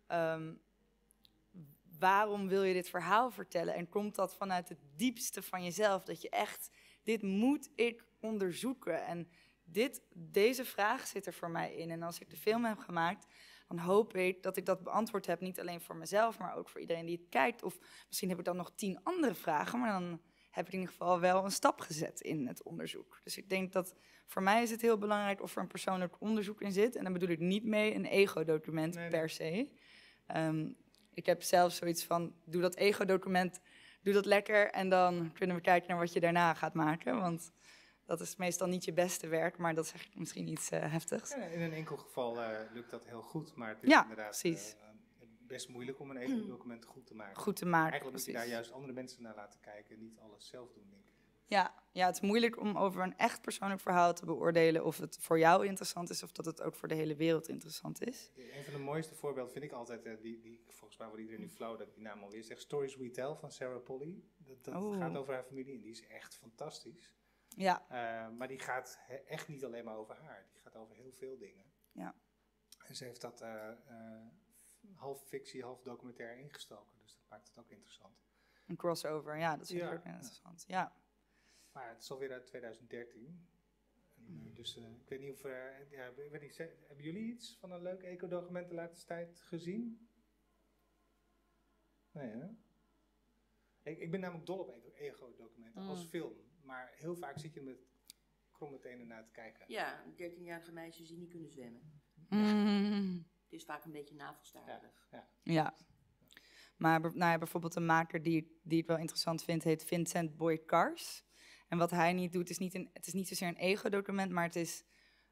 waarom wil je dit verhaal vertellen? En komt dat vanuit het diepste van jezelf? Dat je echt, dit moet ik onderzoeken. En deze vraag zit er voor mij in. En als ik de film heb gemaakt, dan hoop ik dat ik dat beantwoord heb. Niet alleen voor mezelf, maar ook voor iedereen die het kijkt. Of misschien heb ik dan nog 10 andere vragen. Maar dan heb ik in ieder geval wel een stap gezet in het onderzoek. Dus ik denk dat voor mij is het heel belangrijk of er een persoonlijk onderzoek in zit. En dan bedoel ik niet mee een ego-document per se. Ik heb zelf zoiets van, doe dat ego-document, doe dat lekker. En dan kunnen we kijken naar wat je daarna gaat maken. Want dat is meestal niet je beste werk, maar dat zeg ik misschien iets heftigs. Ja, in een enkel geval lukt dat heel goed, maar het is inderdaad best moeilijk om een ego-document goed te maken. Eigenlijk moet je daar juist andere mensen naar laten kijken en niet alles zelf doen, denk ik. Ja, het is moeilijk om over een echt persoonlijk verhaal te beoordelen of het voor jou interessant is of dat het ook voor de hele wereld interessant is. Een van de mooiste voorbeelden vind ik altijd, die volgens mij wordt iedereen nu flauw dat ik die naam alweer zeg, Stories We Tell van Sarah Polley. Dat gaat over haar familie en die is echt fantastisch. Ja. Maar die gaat echt niet alleen maar over haar, die gaat over heel veel dingen. Ja. En ze heeft dat half fictie, half documentaire ingestoken, dus dat maakt het ook interessant. Een crossover, ja, dat is ook interessant. Ja. Maar het is alweer uit 2013. Dus ik weet niet of... hebben jullie iets van een leuk eco-document de laatste tijd gezien? Nee, hè? Ik ben namelijk dol op eco-documenten als film. Maar heel vaak zit je met kromme tenen naar te kijken. Ja, 13-jarige meisjes die niet kunnen zwemmen. Het is vaak een beetje navelstarig. Ja. Maar bijvoorbeeld een maker die ik wel interessant vind, heet Vincent Boyd Cars. En wat hij niet doet, het is niet zozeer een ego-document, maar het is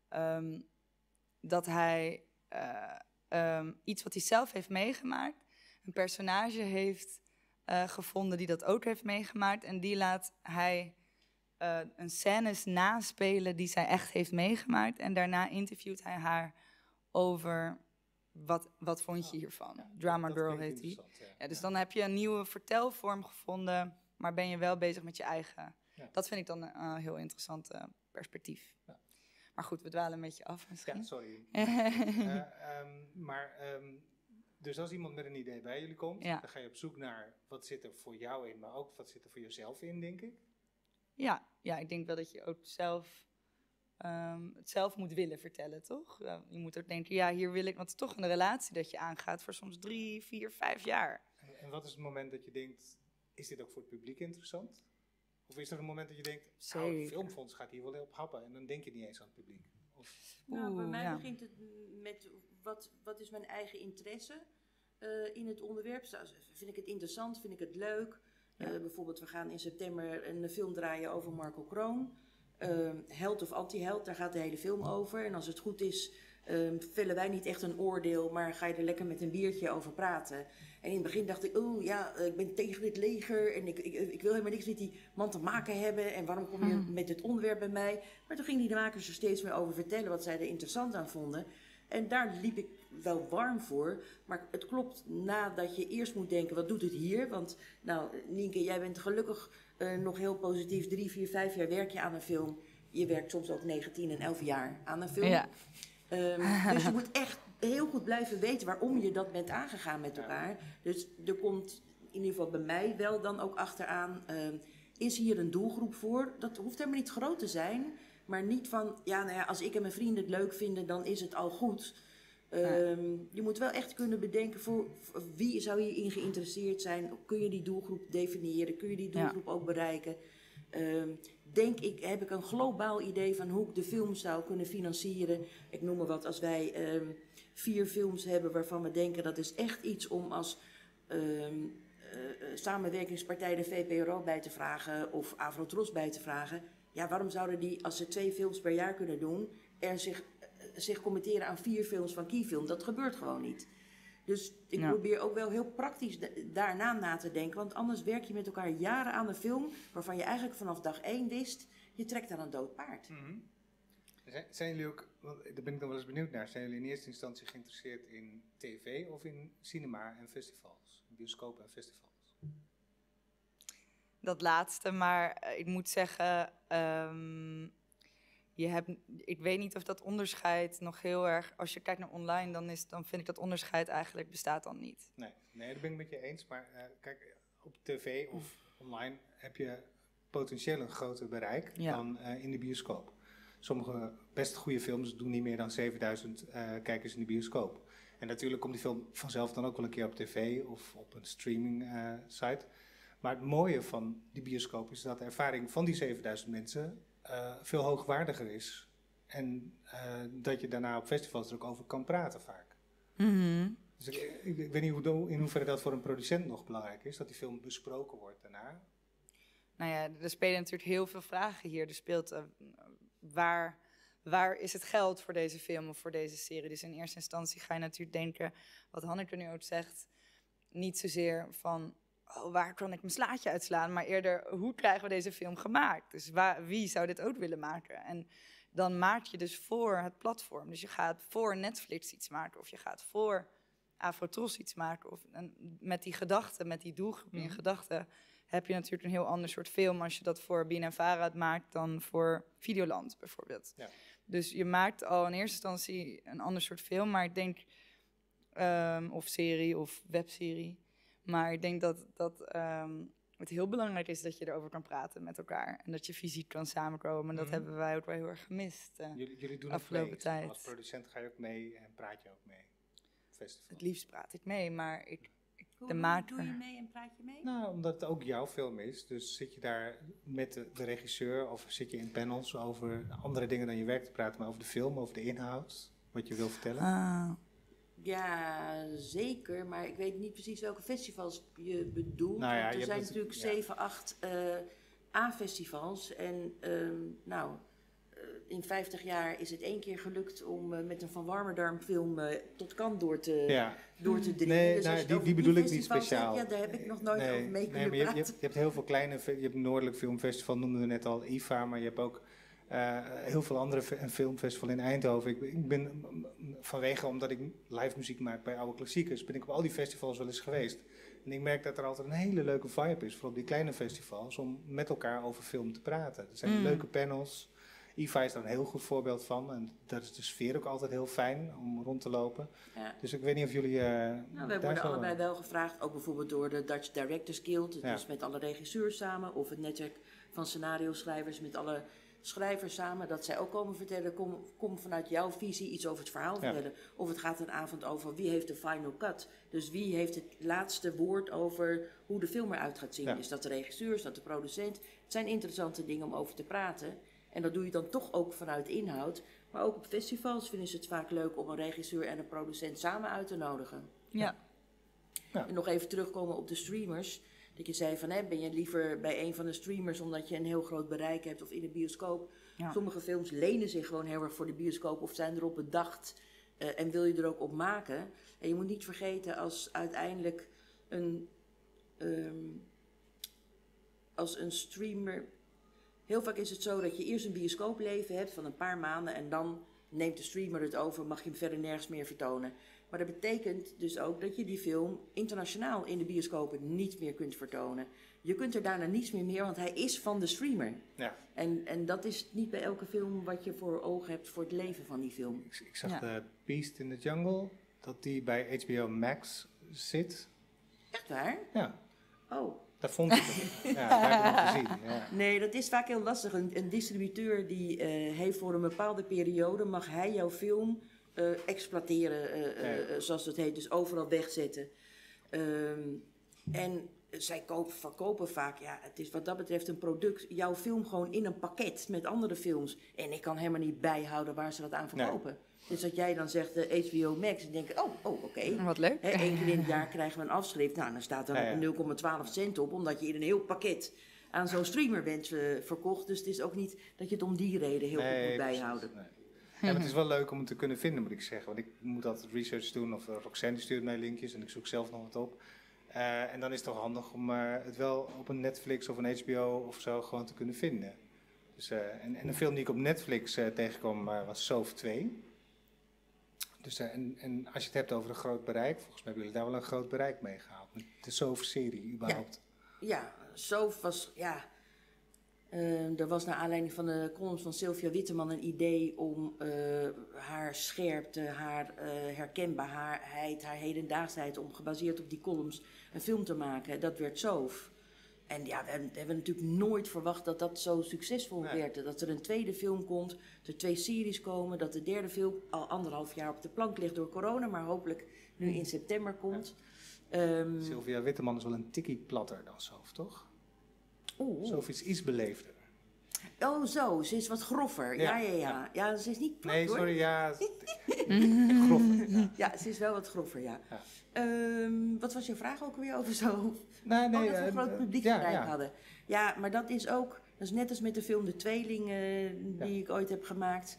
dat hij iets wat hij zelf heeft meegemaakt, een personage heeft gevonden die dat ook heeft meegemaakt. En die laat hij een scènes naspelen die zij echt heeft meegemaakt. En daarna interviewt hij haar over wat vond je hiervan. Ja, Drama Girl heet die. Ja, dus dan heb je een nieuwe vertelvorm gevonden, maar ben je wel bezig met je eigen... Ja. Dat vind ik dan een heel interessant perspectief. Ja. Maar goed, we dwalen een beetje af misschien. Ja, sorry. Dus als iemand met een idee bij jullie komt, dan ga je op zoek naar wat zit er voor jou in, maar ook wat zit er voor jezelf in, denk ik. Ja, ik denk wel dat je ook zelf het zelf moet willen vertellen, toch? Je moet ook denken, hier wil ik, want het is toch een relatie dat je aangaat voor soms 3, 4, 5 jaar. En wat is het moment dat je denkt, is dit ook voor het publiek interessant? Of is er een moment dat je denkt, het Filmfonds gaat hier wel op happen en dan denk je niet eens aan het publiek? Nou, bij mij begint het met wat is mijn eigen interesse in het onderwerp. Vind ik het interessant, vind ik het leuk? Bijvoorbeeld, we gaan in september een film draaien over Marco Kroon. Held of anti-held, daar gaat de hele film over. En als het goed is, vellen wij niet echt een oordeel, maar ga je er lekker met een biertje over praten. En in het begin dacht ik, ik ben tegen dit leger en ik wil helemaal niks met die man te maken hebben. En waarom kom je met dit onderwerp bij mij? Maar toen gingen die makers er steeds meer over vertellen wat zij er interessant aan vonden. En daar liep ik wel warm voor. Maar het klopt nadat je eerst moet denken, wat doet het hier? Want Nienke, jij bent gelukkig nog heel positief. 3, 4, 5 jaar werk je aan een film. Je werkt soms ook 9, 10 en 11 jaar aan een film. Ja. Dus je moet echt heel goed blijven weten waarom je dat bent aangegaan met elkaar. Dus er komt in ieder geval bij mij wel dan ook achteraan, is hier een doelgroep voor? Dat hoeft helemaal niet groot te zijn, maar niet van, als ik en mijn vrienden het leuk vinden, dan is het al goed. Je moet wel echt kunnen bedenken voor wie zou hierin geïnteresseerd zijn. Kun je die doelgroep definiëren? Kun je die doelgroep ook bereiken? Heb ik een globaal idee van hoe ik de film zou kunnen financieren. Ik noem maar wat, als wij 4 films hebben waarvan we denken dat is echt iets om als samenwerkingspartij de VPRO bij te vragen of Avrotros bij te vragen. Ja, waarom zouden die, als ze 2 films per jaar kunnen doen, zich committeren aan 4 films van Keyfilm? Dat gebeurt gewoon niet. Dus ik probeer ook wel heel praktisch daarna na te denken. Want anders werk je met elkaar jaren aan een film waarvan je eigenlijk vanaf dag 1 wist, je trekt aan een dood paard. Mm-hmm. Zijn jullie ook, daar ben ik dan wel eens benieuwd naar, zijn jullie in eerste instantie geïnteresseerd in tv of in cinema en festivals? Bioscopen en festivals? Dat laatste, maar ik moet zeggen, ik weet niet of dat onderscheid nog heel erg, als je kijkt naar online, dan vind ik dat onderscheid eigenlijk bestaat dan niet. Nee, dat ben ik met je eens, maar kijk, op tv of online heb je potentieel een groter bereik dan in de bioscoop. Sommige best goede films doen niet meer dan 7000 kijkers in de bioscoop. En natuurlijk komt die film vanzelf dan ook wel een keer op tv of op een streaming site. Maar het mooie van die bioscoop is dat de ervaring van die 7000 mensen veel hoogwaardiger is. En dat je daarna op festivals er ook over kan praten vaak. Mm-hmm. Dus ik weet niet in hoeverre dat voor een producent nog belangrijk is, dat die film besproken wordt daarna. Nou ja, er spelen natuurlijk heel veel vragen hier. Er speelt waar is het geld voor deze film of voor deze serie? Dus in eerste instantie ga je natuurlijk denken, wat Hanneke nu ook zegt, niet zozeer van waar kan ik mijn slaatje uitslaan, maar eerder hoe krijgen we deze film gemaakt? Dus wie zou dit ook willen maken? En dan maak je dus voor het platform. Dus je gaat voor Netflix iets maken of je gaat voor Avrotros iets maken. Met die gedachten, met die doelgroep in gedachten, heb je natuurlijk een heel ander soort film als je dat voor BNNVARA maakt dan voor Videoland bijvoorbeeld. Ja. Dus je maakt al in eerste instantie een ander soort film, maar ik denk, of serie of webserie. Maar ik denk dat het heel belangrijk is dat je erover kan praten met elkaar. En dat je fysiek kan samenkomen. En dat hebben wij ook wel heel erg gemist jullie doen afgelopen het tijd. Als producent ga je ook mee en praat je ook mee? Het liefst praat ik mee, maar Doe je mee en praat je mee? Nou, omdat het ook jouw film is. Dus zit je daar met de regisseur of zit je in panels over andere dingen dan je werk te praten, maar over de film, over de inhoud, wat je wil vertellen? Ja, zeker. Maar ik weet niet precies welke festivals je bedoelt. Nou ja, er zijn natuurlijk 7, 8 A-festivals. En in 50 jaar is het 1 keer gelukt om met een Van Warmerdam film tot Cannes door te dringen. Nee, dus die bedoel ik niet speciaal. Zegt, daar heb ik nog nooit over mee kunnen praten. Je hebt heel veel kleine, je hebt een Noordelijk Filmfestival, noemden we net al, IFA, maar je hebt ook heel veel andere filmfestivals in Eindhoven. Ik ben omdat ik live muziek maak bij oude klassiekers, ben ik op al die festivals wel eens geweest. En ik merk dat er altijd een hele leuke vibe is, vooral op die kleine festivals, om met elkaar over film te praten. Er zijn leuke panels. IFA is daar een heel goed voorbeeld van. En dat is de sfeer ook altijd heel fijn om rond te lopen. Ja. Dus ik weet niet of jullie wij worden allebei wel gevraagd, ook bijvoorbeeld door de Dutch Directors Guild, dus met alle regisseurs samen, of het netwerk van scenario-schrijvers met alle schrijvers samen, dat zij ook komen vertellen, kom vanuit jouw visie iets over het verhaal vertellen. Of het gaat een avond over wie heeft de final cut. Dus wie heeft het laatste woord over hoe de film eruit gaat zien. Is dat de regisseur, is dat de producent? Het zijn interessante dingen om over te praten. En dat doe je dan toch ook vanuit inhoud. Maar ook op festivals vinden ze het vaak leuk om een regisseur en een producent samen uit te nodigen. Ja. En nog even terugkomen op de streamers. Dat je zei van, ben je liever bij een van de streamers omdat je een heel groot bereik hebt of in de bioscoop. Ja. Sommige films lenen zich gewoon heel erg voor de bioscoop of zijn erop bedacht en wil je er ook op maken. En je moet niet vergeten als uiteindelijk als een streamer... Heel vaak is het zo dat je eerst een bioscoopleven hebt van een paar maanden en dan neemt de streamer het over, mag je hem verder nergens meer vertonen. Maar dat betekent dus ook dat je die film internationaal in de bioscopen niet meer kunt vertonen. Je kunt er daarna niets meer mee, want hij is van de streamer. Ja. En dat is niet bij elke film wat je voor ogen hebt voor het leven van die film. Ik zag de Beast in the Jungle, dat die bij HBO Max zit. Echt waar? Ja. Oh. Dat vond ik. Ja, daar heb ik nog gezien. Ja. Nee, dat is vaak heel lastig. Een distributeur die heeft voor een bepaalde periode, mag hij jouw film exploiteren, zoals dat heet. Dus overal wegzetten. En zij verkopen vaak, het is wat dat betreft een product, jouw film gewoon in een pakket met andere films. En ik kan helemaal niet bijhouden waar ze dat aan verkopen. Nee. Dus dat jij dan zegt HBO Max en denk oké. Wat leuk. 1 keer in het jaar krijgen we een afschrift. Nou, dan staat er 0,12 cent op, omdat je in een heel pakket aan zo'n streamer bent verkocht. Dus het is ook niet dat je het om die reden heel goed moet bijhouden. Nee. Ja, maar het is wel leuk om het te kunnen vinden, moet ik zeggen. Want ik moet altijd research doen, of Roxanne stuurt mij linkjes en ik zoek zelf nog wat op. En dan is het toch handig om het wel op een Netflix of een HBO of zo gewoon te kunnen vinden. Dus, en een film die ik op Netflix tegenkwam was Soof 2. Dus, en als je het hebt over een groot bereik, volgens mij hebben jullie daar wel een groot bereik mee gehaald. Met de Soof-serie überhaupt. Ja, Soof was, er was naar aanleiding van de columns van Sylvia Witteman een idee om haar scherpte, haar herkenbaarheid, haar hedendaagsheid, om gebaseerd op die columns een film te maken. Dat werd Soof. En we hebben natuurlijk nooit verwacht dat dat zo succesvol werd. Dat er een tweede film komt, dat er 2 series komen, dat de derde film al 1,5 jaar op de plank ligt door corona, maar hopelijk nu in september komt. Sylvia Witteman is wel een tikkie platter dan Soof, toch? Soof is iets beleefder. Oh zo, ze is wat groffer. Ja, ze is niet plat, nee, hoor. Sorry, groffer. Ja, ze is wel wat groffer, ja. Wat was je vraag ook weer over Soof? Nee, dat we een groot publieksbereik hadden. Ja, maar dat is ook, dat is net als met de film De Tweelingen die ik ooit heb gemaakt.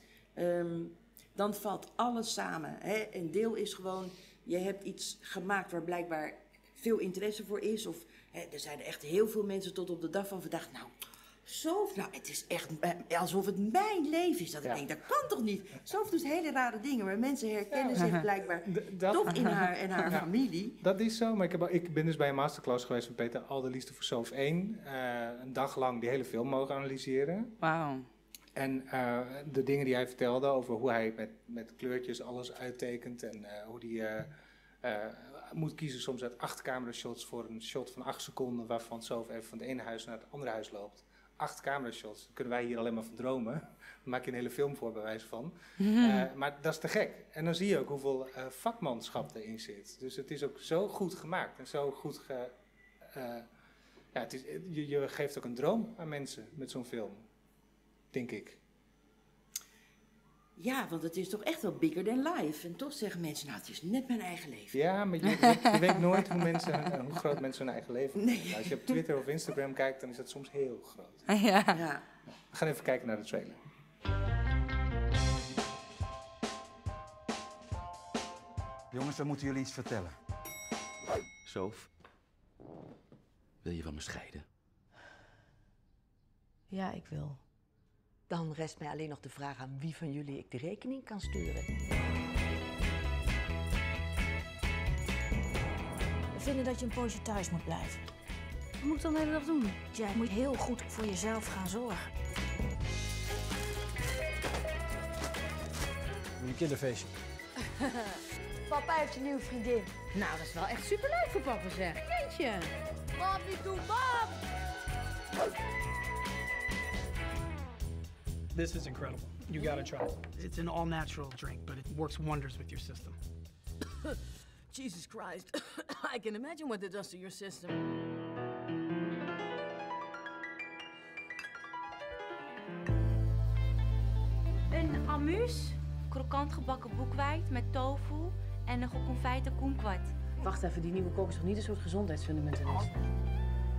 Dan valt alles samen. Hè? Een deel is gewoon, je hebt iets gemaakt waar blijkbaar veel interesse voor is. Of er zijn er echt heel veel mensen tot op de dag van vandaag. Soof, het is echt alsof het mijn leven is. Dat ik denk, dat kan toch niet? Soof doet hele rare dingen, maar mensen herkennen zich blijkbaar toch in haar en haar familie. Dat is zo, maar ik ben dus bij een masterclass geweest van Peter Alderliefste voor Soof 1. Een dag lang die hele film mogen analyseren. Wauw. En de dingen die hij vertelde over hoe hij met kleurtjes alles uittekent en hoe hij moet kiezen soms uit 8 camera-shots voor een shot van 8 seconden, waarvan Soof even van het ene huis naar het andere huis loopt. 8 camera-shots, daar kunnen wij hier alleen maar van dromen. Daar maak je een hele film voor, bij wijze van. Maar dat is te gek. En dan zie je ook hoeveel vakmanschap erin zit. Dus het is ook zo goed gemaakt en zo goed je geeft ook een droom aan mensen met zo'n film, denk ik. Ja, want het is toch echt wel bigger than life. En toch zeggen mensen, het is net mijn eigen leven. Ja, maar je weet nooit hoe groot mensen hun eigen leven hebben. Nee. Als je op Twitter of Instagram kijkt, dan is dat soms heel groot. Ja. We gaan even kijken naar de trailer. Jongens, we moeten jullie iets vertellen. Soof, wil je van me scheiden? Ja, ik wil. Dan rest mij alleen nog de vraag aan wie van jullie ik de rekening kan sturen. We vinden dat je een poosje thuis moet blijven. Wat moet ik dan de hele dag doen? Jij moet heel goed voor jezelf gaan zorgen. Een kinderfeestje. Papa heeft een nieuwe vriendin. Nou, dat is wel echt superleuk voor papa, zeg. Jeetje. Papi, doe mam! This is incredible. You gotta try it. It's an all-natural drink, but it works wonders with your system. Jesus Christ. I can imagine what it does to your system. Een amuse, krokant gebakken boekweit met tofu en een geconfijte kumquat. Wacht even, die nieuwe kok is toch niet een soort gezondheidsfundamentalist?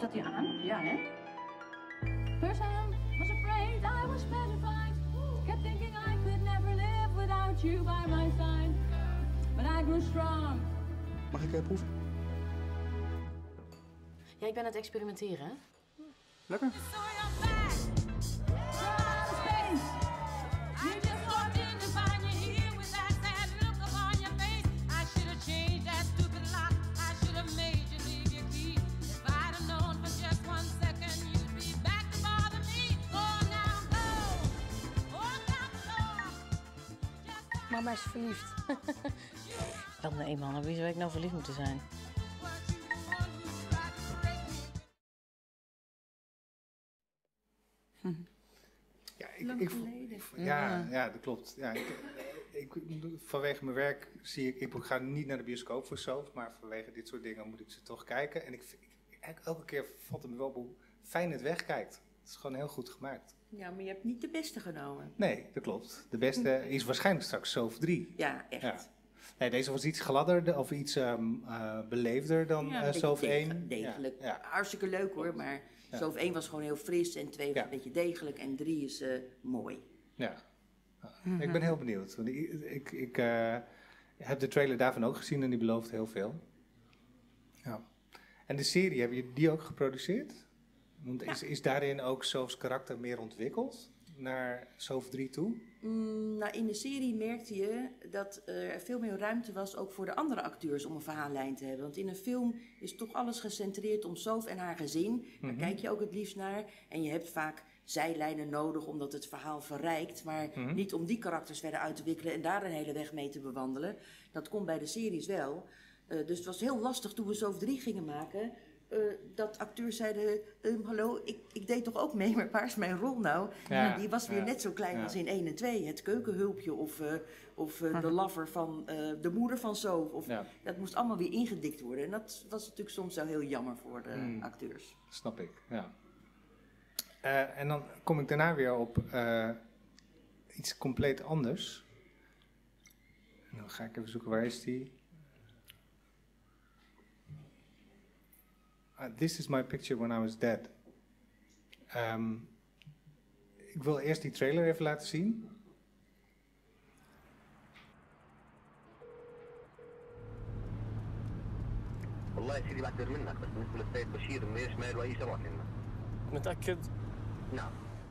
Staat hier aan? Ja, hè? First I was afraid, I was petrified. Kept thinking I could never live without you by my side. But I grew strong. Mag ik proeven? Ja, ik ben aan het experimenteren, hè? Lekker. Mama is verliefd. Dan eenmaal, op wie zou ik nou verliefd moeten zijn? Ja, dat klopt. Ja, vanwege mijn werk ik ga niet naar de bioscoop voor Soof, maar vanwege dit soort dingen moet ik ze toch kijken. En elke keer valt het me wel op hoe fijn het wegkijkt. Het is gewoon heel goed gemaakt. Ja, maar je hebt niet de beste genomen. Nee, dat klopt. De beste is waarschijnlijk straks Soof 3. Ja, echt. Ja. Nee, deze was iets gladder of iets beleefder dan Soof 1. Degelijk. Ja. Hartstikke leuk hoor, maar Soof 1 was gewoon heel fris en 2 was een beetje degelijk en 3 is mooi. Ja. Ik ben heel benieuwd. Want ik heb de trailer daarvan ook gezien en die belooft heel veel. Ja. En de serie, heb je die ook geproduceerd? Want is daarin ook Soof's karakter meer ontwikkeld naar Soof 3 toe? Nou, in de serie merkte je dat er veel meer ruimte was ook voor de andere acteurs om een verhaallijn te hebben. Want in een film is toch alles gecentreerd om Soof en haar gezin. Daar kijk je ook het liefst naar. En je hebt vaak zijlijnen nodig omdat het verhaal verrijkt. Maar niet om die karakters verder uit te wikkelen en daar een hele weg mee te bewandelen. Dat komt bij de series wel. Dus het was heel lastig toen we Soof 3 gingen maken. Dat acteurs zeiden, hallo, ik deed toch ook mee, maar waar is mijn rol nou? Ja, die was weer net zo klein als in 1 en 2. Het keukenhulpje of de lover van de moeder van Soof. Dat moest allemaal weer ingedikt worden. En dat was natuurlijk soms wel heel jammer voor de acteurs. Snap ik, ja. En dan kom ik daarna weer op iets compleet anders. En dan ga ik even zoeken, waar is die? This is my picture when I was dead. Ik wil eerst die trailer even laten zien. والله يا سيدي بعتذر منك بس بالنسبه للسيد بشير ما يشمل اي سبب منك. متأكد؟ نعم.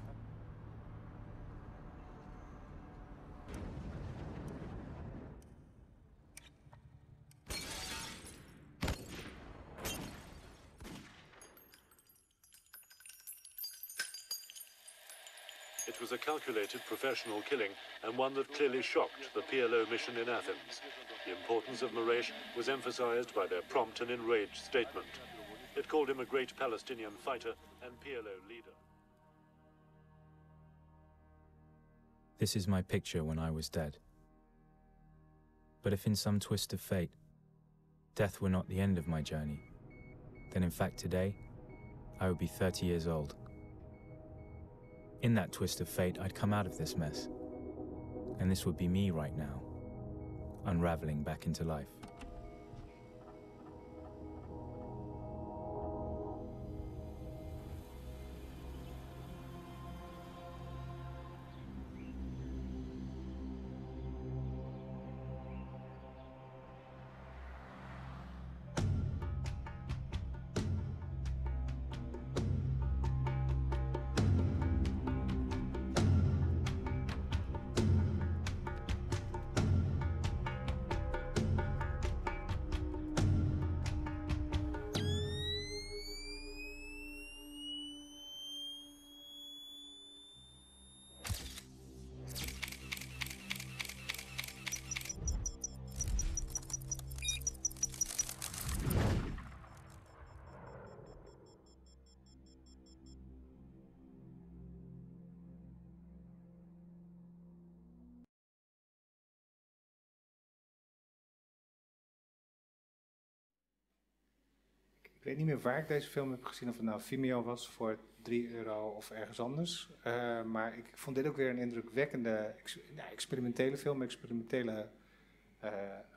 It was a calculated professional killing and one that clearly shocked the PLO mission in Athens. The importance of Marash was emphasized by their prompt and enraged statement. It called him a great Palestinian fighter and PLO leader. This is my picture when I was dead. But if in some twist of fate, death were not the end of my journey, then in fact today, I would be 30 years old. In that twist of fate, I'd come out of this mess. And this would be me right now, unraveling back into life. Ik weet niet meer waar ik deze film heb gezien, of het nou Vimeo was voor €3 of ergens anders. Maar ik vond dit ook weer een indrukwekkende experimentele film, experimentele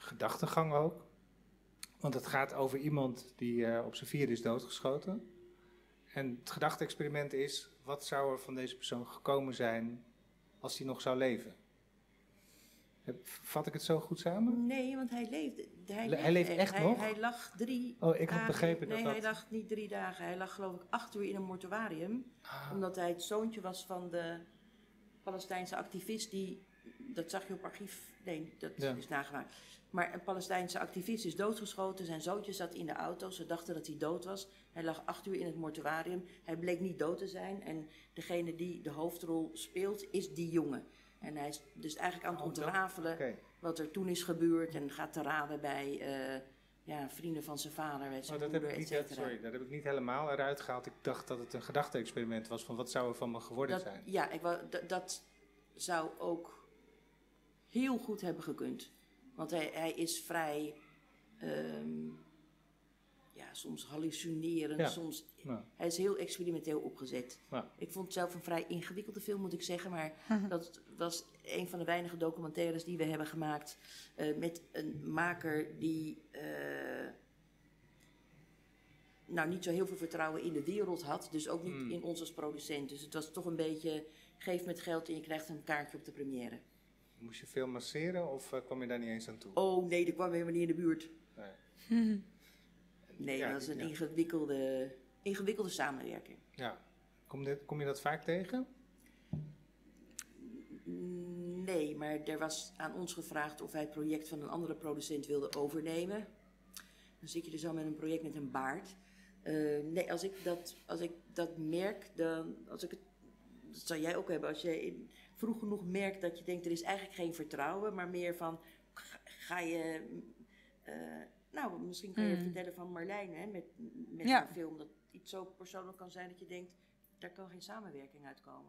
gedachtegang ook. Want het gaat over iemand die op zijn 4e is doodgeschoten. En het gedachte-experiment is, wat zou er van deze persoon gekomen zijn als hij nog zou leven? Vat ik het zo goed samen? Nee, want hij leefde. Hij leeft echt nog? Hij lag 3 dagen. Oh, ik had dagen, begrepen nee, dat hij lag niet 3 dagen. Hij lag geloof ik 8 uur in een mortuarium. Omdat hij het zoontje was van de Palestijnse activist die... Dat zag je op archief. Nee, dat is nagemaakt. Maar een Palestijnse activist is doodgeschoten. Zijn zoontje zat in de auto. Ze dachten dat hij dood was. Hij lag 8 uur in het mortuarium. Hij bleek niet dood te zijn. En degene die de hoofdrol speelt, is die jongen. En hij is dus eigenlijk aan het ontrafelen wat er toen is gebeurd. En gaat te raden bij vrienden van zijn vader, zijn moeder, et cetera. Sorry, dat heb ik niet helemaal eruit gehaald. Ik dacht dat het een gedachte-experiment was van wat zou er van me geworden zijn. Ja, dat zou ook heel goed hebben gekund. Want hij is vrij, soms hallucinerend, soms... Hij is heel experimenteel opgezet. Ja. Ik vond het zelf een vrij ingewikkelde film, moet ik zeggen. Maar dat was een van de weinige documentaires die we hebben gemaakt met een maker die niet zo heel veel vertrouwen in de wereld had. Dus ook niet in ons als producent. Dus het was toch een beetje, geef met geld en je krijgt een kaartje op de première. Moest je veel masseren of kwam je daar niet eens aan toe? Oh nee, dat kwam helemaal niet in de buurt. Nee. Nee, dat is een ingewikkelde samenwerking. Ja. Kom je dat vaak tegen? Nee, maar er was aan ons gevraagd of wij het project van een andere producent wilden overnemen. Dan zit je dus al met een project met een baard. Nee, als ik dat merk, dat zou jij ook hebben, als je vroeg genoeg merkt dat je denkt er is eigenlijk geen vertrouwen, maar meer van ga je... misschien kan je vertellen van Marlijn, hè, met een film, dat iets zo persoonlijk kan zijn dat je denkt, daar kan geen samenwerking uitkomen.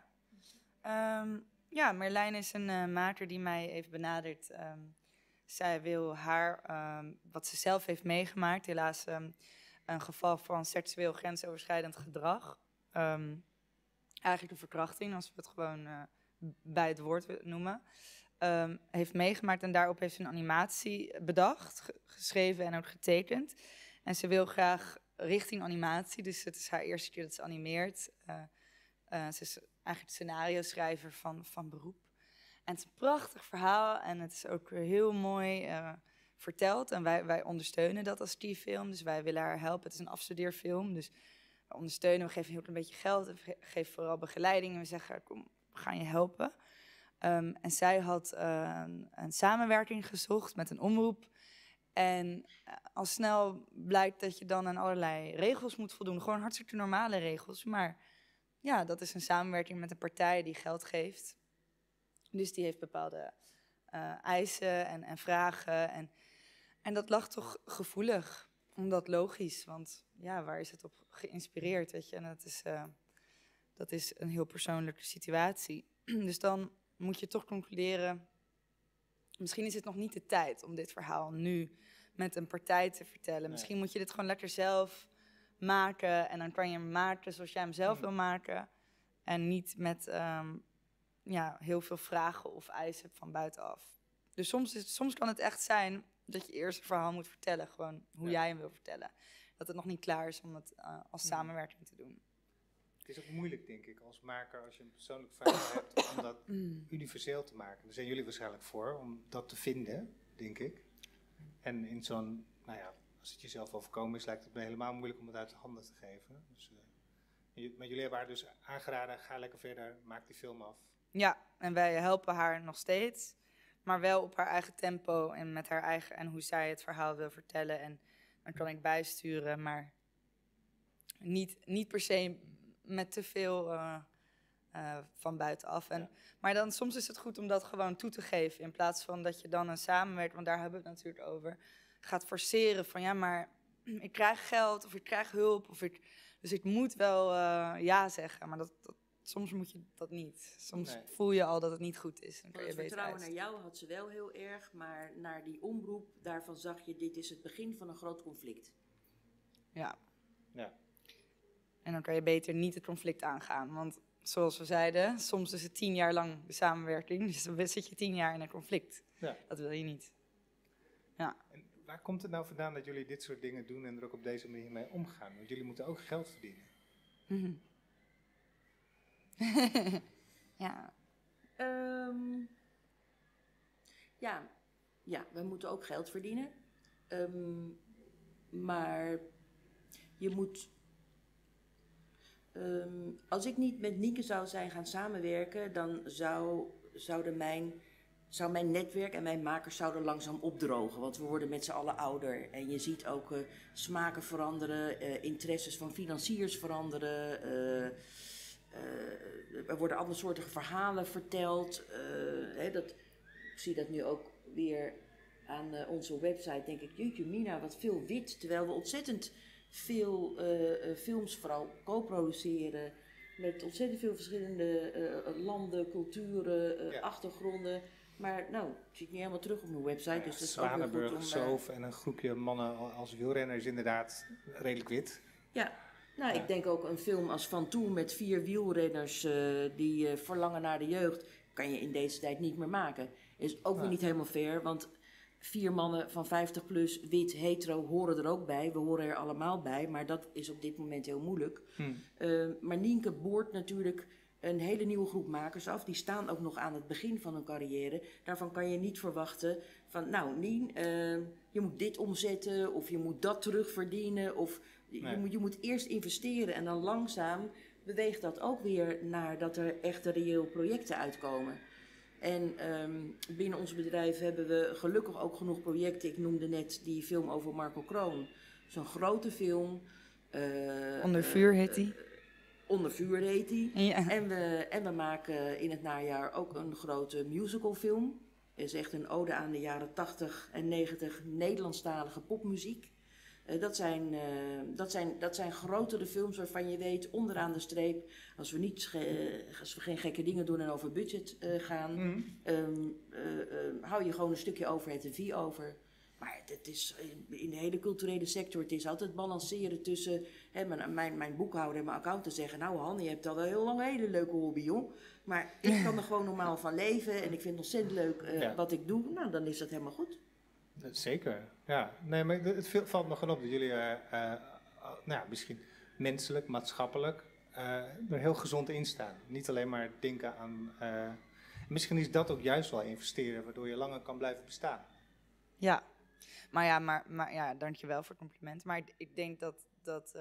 Ja, Marlijn is een maker die mij heeft benaderd. Zij wil wat ze zelf heeft meegemaakt, helaas een geval van seksueel grensoverschrijdend gedrag. Eigenlijk een verkrachting, als we het gewoon bij het woord noemen. Heeft meegemaakt en daarop heeft ze een animatie bedacht, geschreven en ook getekend. En ze wil graag richting animatie, dus het is haar eerste keer dat ze animeert. Ze is eigenlijk scenario-schrijver van beroep. En het is een prachtig verhaal en het is ook heel mooi verteld. En wij ondersteunen dat als T-film, dus wij willen haar helpen. Het is een afstudeerfilm, dus we ondersteunen. We geven heel een beetje geld en we geven vooral begeleiding. En we zeggen, kom, we gaan je helpen. En zij had een samenwerking gezocht met een omroep. En al snel blijkt dat je dan aan allerlei regels moet voldoen. Gewoon hartstikke normale regels. Maar ja, dat is een samenwerking met een partij die geld geeft. Dus die heeft bepaalde eisen en vragen. En dat lag toch gevoelig. Omdat logisch. Want ja, waar is het op geïnspireerd? Weet je? En dat is een heel persoonlijke situatie. Dus dan moet je toch concluderen, misschien is het nog niet de tijd om dit verhaal nu met een partij te vertellen. Nee. Misschien moet je dit gewoon lekker zelf maken en dan kan je hem maken zoals jij hem zelf wil maken. En niet met heel veel vragen of eisen hebt van buitenaf. Dus soms kan het echt zijn dat je eerst een verhaal moet vertellen, gewoon hoe jij hem wil vertellen. Dat het nog niet klaar is om het als samenwerking te doen. Het is ook moeilijk, denk ik, als maker, als je een persoonlijk verhaal hebt, om dat universeel te maken. Daar zijn jullie waarschijnlijk voor, om dat te vinden, denk ik. En in zo'n, als het jezelf overkomen is, lijkt het me helemaal moeilijk om het uit de handen te geven. Dus, maar jullie hebben haar dus aangeraden, ga lekker verder, maak die film af. Ja, en wij helpen haar nog steeds, maar wel op haar eigen tempo en met haar eigen, en hoe zij het verhaal wil vertellen. En dan kan ik bijsturen, maar niet per se met te veel van buitenaf. Maar dan soms is het goed om dat gewoon toe te geven, in plaats van dat je dan een samenwerking, want daar hebben we het natuurlijk over, gaat forceren van ja, maar ik krijg geld of ik krijg hulp, dus ik moet wel ja zeggen, maar soms moet je dat niet. Soms voel je al dat het niet goed is. Dan kan je het vertrouwen naar jou had ze wel heel erg, maar naar die omroep, daarvan zag je, dit is het begin van een groot conflict. Ja. En dan kan je beter niet het conflict aangaan. Want zoals we zeiden, soms is het 10 jaar lang de samenwerking. Dus dan zit je 10 jaar in een conflict. Ja. Dat wil je niet. Ja. En waar komt het nou vandaan dat jullie dit soort dingen doen en er ook op deze manier mee omgaan? Want jullie moeten ook geld verdienen. Ja. Ja, we moeten ook geld verdienen. Maar je moet... als ik niet met Nienke zou zijn gaan samenwerken, dan zou mijn netwerk en mijn makers zouden langzaam opdrogen. Want we worden met z'n allen ouder. En je ziet ook smaken veranderen, interesses van financiers veranderen. Er worden andersoortige verhalen verteld. Ik zie dat nu ook weer aan onze website. Denk ik, jeetje mina, wat veel wit. Terwijl we ontzettend veel films vooral co-produceren. Met ontzettend veel verschillende landen, culturen, achtergronden. Maar nou, ik zie het niet helemaal terug op mijn website. Dus dat is ook wel goed om... Soof en een groepje mannen als wielrenner is inderdaad redelijk wit. Ja, nou, ik denk ook een film als Van Toe met 4 wielrenners die verlangen naar de jeugd, kan je in deze tijd niet meer maken. Is ook weer niet helemaal fair, want 4 mannen van 50 plus, wit, hetero, horen er ook bij. We horen er allemaal bij, maar dat is op dit moment heel moeilijk. Maar Nienke boort natuurlijk een hele nieuwe groep makers af. Die staan ook nog aan het begin van hun carrière. Daarvan kan je niet verwachten van, nou Nien, je moet dit omzetten of je moet dat terugverdienen. Of je moet eerst investeren en dan langzaam beweegt dat ook weer naar dat er echte reëel projecten uitkomen. En binnen ons bedrijf hebben we gelukkig ook genoeg projecten. Ik noemde net die film over Marco Kroon. Zo'n grote film. Onder vuur heet die. Onder vuur heet die. Ja. En we maken in het najaar ook een grote musicalfilm. Het is echt een ode aan de jaren 80 en 90 Nederlandstalige popmuziek. Dat zijn grotere films waarvan je weet, onderaan de streep, als we geen gekke dingen doen en over budget gaan, hou je gewoon een stukje overhead en fee over. Maar het is in de hele culturele sector, het is altijd balanceren tussen mijn boekhouder en mijn accountant zeggen, nou Han, je hebt al wel heel lang een hele leuke hobby, joh. Maar ik kan er gewoon normaal van leven en ik vind het ontzettend leuk wat ik doe. Nou, dan is dat helemaal goed. Zeker, ja. Nee, maar het valt me gewoon op dat jullie misschien menselijk, maatschappelijk er heel gezond in staan. Niet alleen maar denken aan... misschien is dat ook juist wel investeren, waardoor je langer kan blijven bestaan. Ja, maar ja, dankjewel voor het compliment. Maar ik denk dat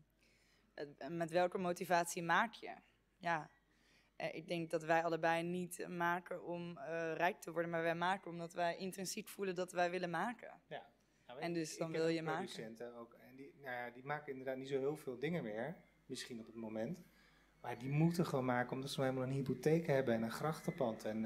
met welke motivatie maak je? Ja. Ik denk dat wij allebei niet maken om rijk te worden, maar wij maken omdat wij intrinsiek voelen dat wij willen maken. Ja. Nou, en dus dan wil je maken. Producenten ook, en die maken inderdaad niet zo heel veel dingen meer, misschien op het moment. Maar die moeten gewoon maken omdat ze nou helemaal een hypotheek hebben en een grachtenpand. En,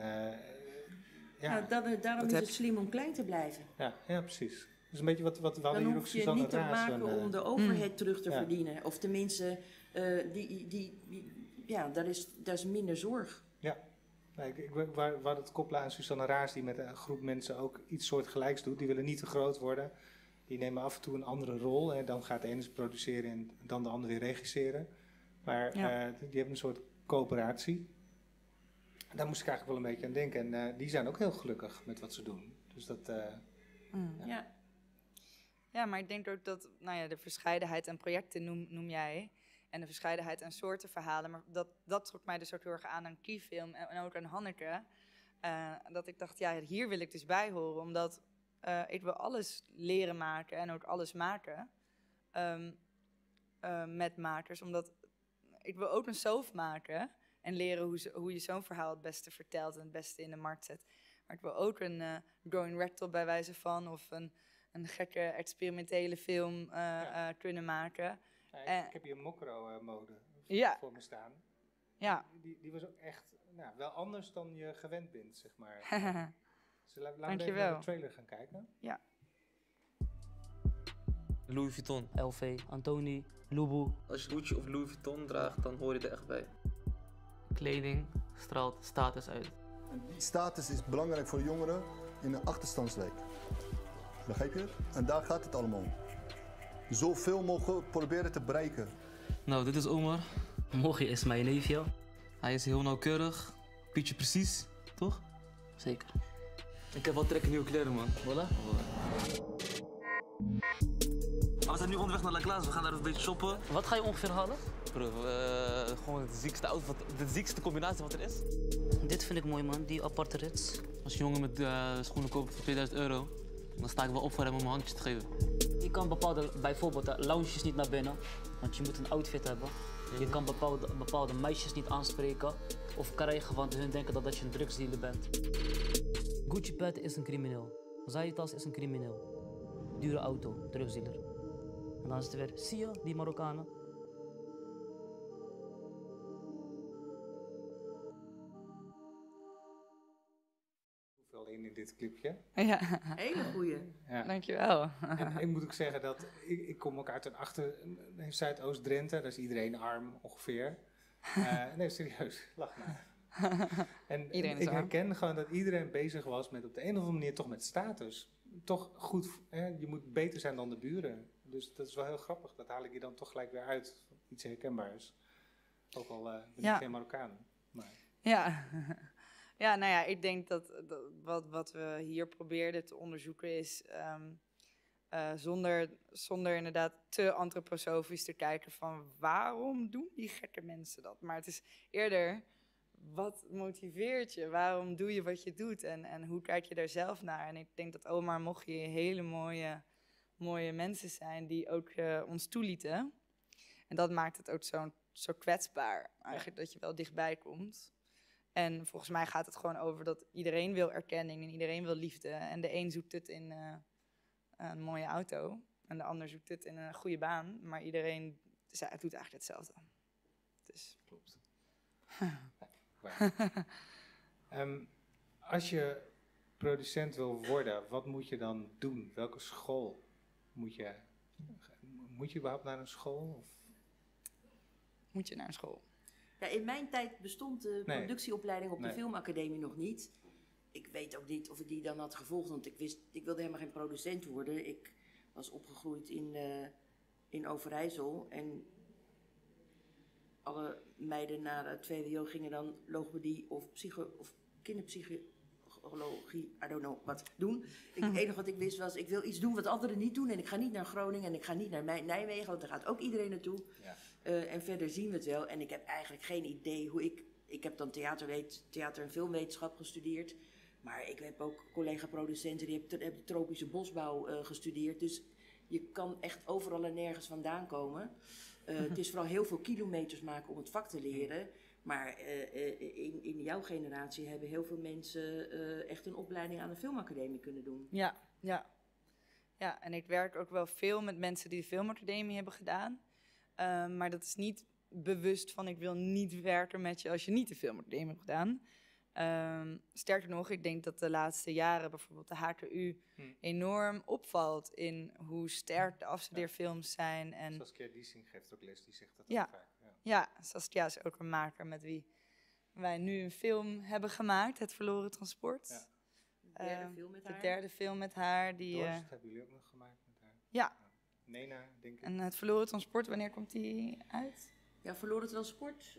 daarom is het slim om klein te blijven. Ja, precies. Dus een beetje wat we hadden dan hier ook hoef je niet te maken om de overhead terug te ja. verdienen. Of tenminste, daar is minder zorg. Ja, waar het koppelen aan Susanne Raas, die met een groep mensen ook iets soortgelijks doet. Die willen niet te groot worden. Die nemen af en toe een andere rol. En dan gaat de ene produceren en dan de andere weer regisseren. Maar die hebben een soort coöperatie. Daar moest ik eigenlijk wel een beetje aan denken. En die zijn ook heel gelukkig met wat ze doen. Dus dat... Ja, maar ik denk ook dat de verscheidenheid aan projecten noem jij. En de verscheidenheid aan soorten verhalen. Maar dat trok mij dus ook heel erg aan Kiefilm en ook aan Hanneke. Dat ik dacht, ja, hier wil ik dus bij horen. Omdat ik wil alles leren maken en ook alles maken met makers. Omdat ik wil ook een Soof maken en leren hoe je zo'n verhaal het beste vertelt en het beste in de markt zet. Maar ik wil ook een Growing Rectal bij wijze van of een gekke experimentele film kunnen maken. Ja, ik heb hier een Mokro-mode voor me staan. Ja. Die was ook echt wel anders dan je gewend bent, zeg maar. Dus laten we even naar de trailer gaan kijken. Ja. Louis Vuitton, LV, Antoni, Loubou. Als je Gucci of Louis Vuitton draagt, dan hoor je er echt bij. Kleding straalt status uit. Status is belangrijk voor jongeren in een achterstandswijk. Begrijp je? En daar gaat het allemaal om. Zoveel mogelijk proberen te bereiken. Nou, dit is Omar. Mogi is mijn neefje. Hij is heel nauwkeurig. Pietje precies, toch? Zeker. Ik heb wel trek in nieuwe kleren, man. Voilà. We zijn nu onderweg naar La Glace. We gaan daar een beetje shoppen. Wat ga je ongeveer halen? bro. Gewoon de ziekste combinatie wat er is. Dit vind ik mooi, man, die aparte rits. Als je jongen met schoenen koopt voor €2000, dan sta ik wel op voor hem om een handje te geven. Je kan bijvoorbeeld lounges niet naar binnen, want je moet een outfit hebben. Je kan bepaalde meisjes niet aanspreken of krijgen, want hun denken dat je een drugsdealer bent. Gucci pet is een crimineel. Zaitas is een crimineel. Dure auto, drugsdealer. En dan is het weer, zie je, die Marokkanen? Hoeveel in dit clipje? Ja. Hele goeie. Ja. Dankjewel. En ik moet ook zeggen dat ik kom ook uit een Zuidoost-Drenthe, daar is iedereen arm ongeveer. Nee, serieus, lach maar. En ik herken gewoon dat iedereen bezig was met op de een of andere manier toch met status. Toch goed, je moet beter zijn dan de buren. Dus dat is wel heel grappig, dat haal ik je dan toch gelijk weer uit. Iets herkenbaars. Ook al ben ik geen Marokkaan. Maar. Ja. Ja, nou ja, ik denk dat wat we hier probeerden te onderzoeken is, zonder inderdaad te antroposofisch te kijken van waarom doen die gekke mensen dat? Maar het is eerder, wat motiveert je? Waarom doe je wat je doet? En hoe kijk je daar zelf naar? En ik denk dat Omar en Mochi hele mooie mensen zijn die ook ons toelieten. En dat maakt het ook zo kwetsbaar, eigenlijk, dat je wel dichtbij komt. En volgens mij gaat het gewoon over dat iedereen wil erkenning en iedereen wil liefde. En de een zoekt het in een mooie auto en de ander zoekt het in een goede baan. Maar iedereen doet eigenlijk hetzelfde. Dus klopt. Als je producent wil worden, wat moet je dan doen? Welke school moet je? Moet je überhaupt naar een school? Of? Moet je naar een school? Ja, in mijn tijd bestond de productieopleiding op de filmacademie nog niet. Ik weet ook niet of ik die dan had gevolgd, want ik wilde helemaal geen producent worden. Ik was opgegroeid in Overijssel en alle meiden naar het VWO gingen dan logopedie of kinderpsychologie, I don't know, wat doen. Het enige wat ik wist was, ik wil iets doen wat anderen niet doen en ik ga niet naar Groningen en ik ga niet naar Nijmegen, want daar gaat ook iedereen naartoe. Ja. En verder zien we het wel. En ik heb eigenlijk geen idee hoe ik heb dan theater- en filmwetenschap gestudeerd. Maar ik heb ook collega-producenten die hebben tropische bosbouw gestudeerd. Dus je kan echt overal en nergens vandaan komen. Het is vooral heel veel kilometers maken om het vak te leren. Maar in jouw generatie hebben heel veel mensen echt een opleiding aan de filmacademie kunnen doen. Ja, en ik werk ook wel veel met mensen die de filmacademie hebben gedaan. Maar dat is niet bewust van ik wil niet werken met je als je niet de filmacademie hebt gedaan. Sterker nog, ik denk dat de laatste jaren bijvoorbeeld de HKU enorm opvalt in hoe sterk de afstudeerfilms zijn. En Saskia Diesing geeft ook les, die zegt dat ook vaak. Ja, Saskia is ook een maker met wie wij nu een film hebben gemaakt, Het Verloren Transport. Ja. De derde film met haar. Dorst hebben jullie ook nog gemaakt met haar? Ja. Nena, denk ik. En Het Verloren Transport, wanneer komt die uit? Ja, Verloren Transport.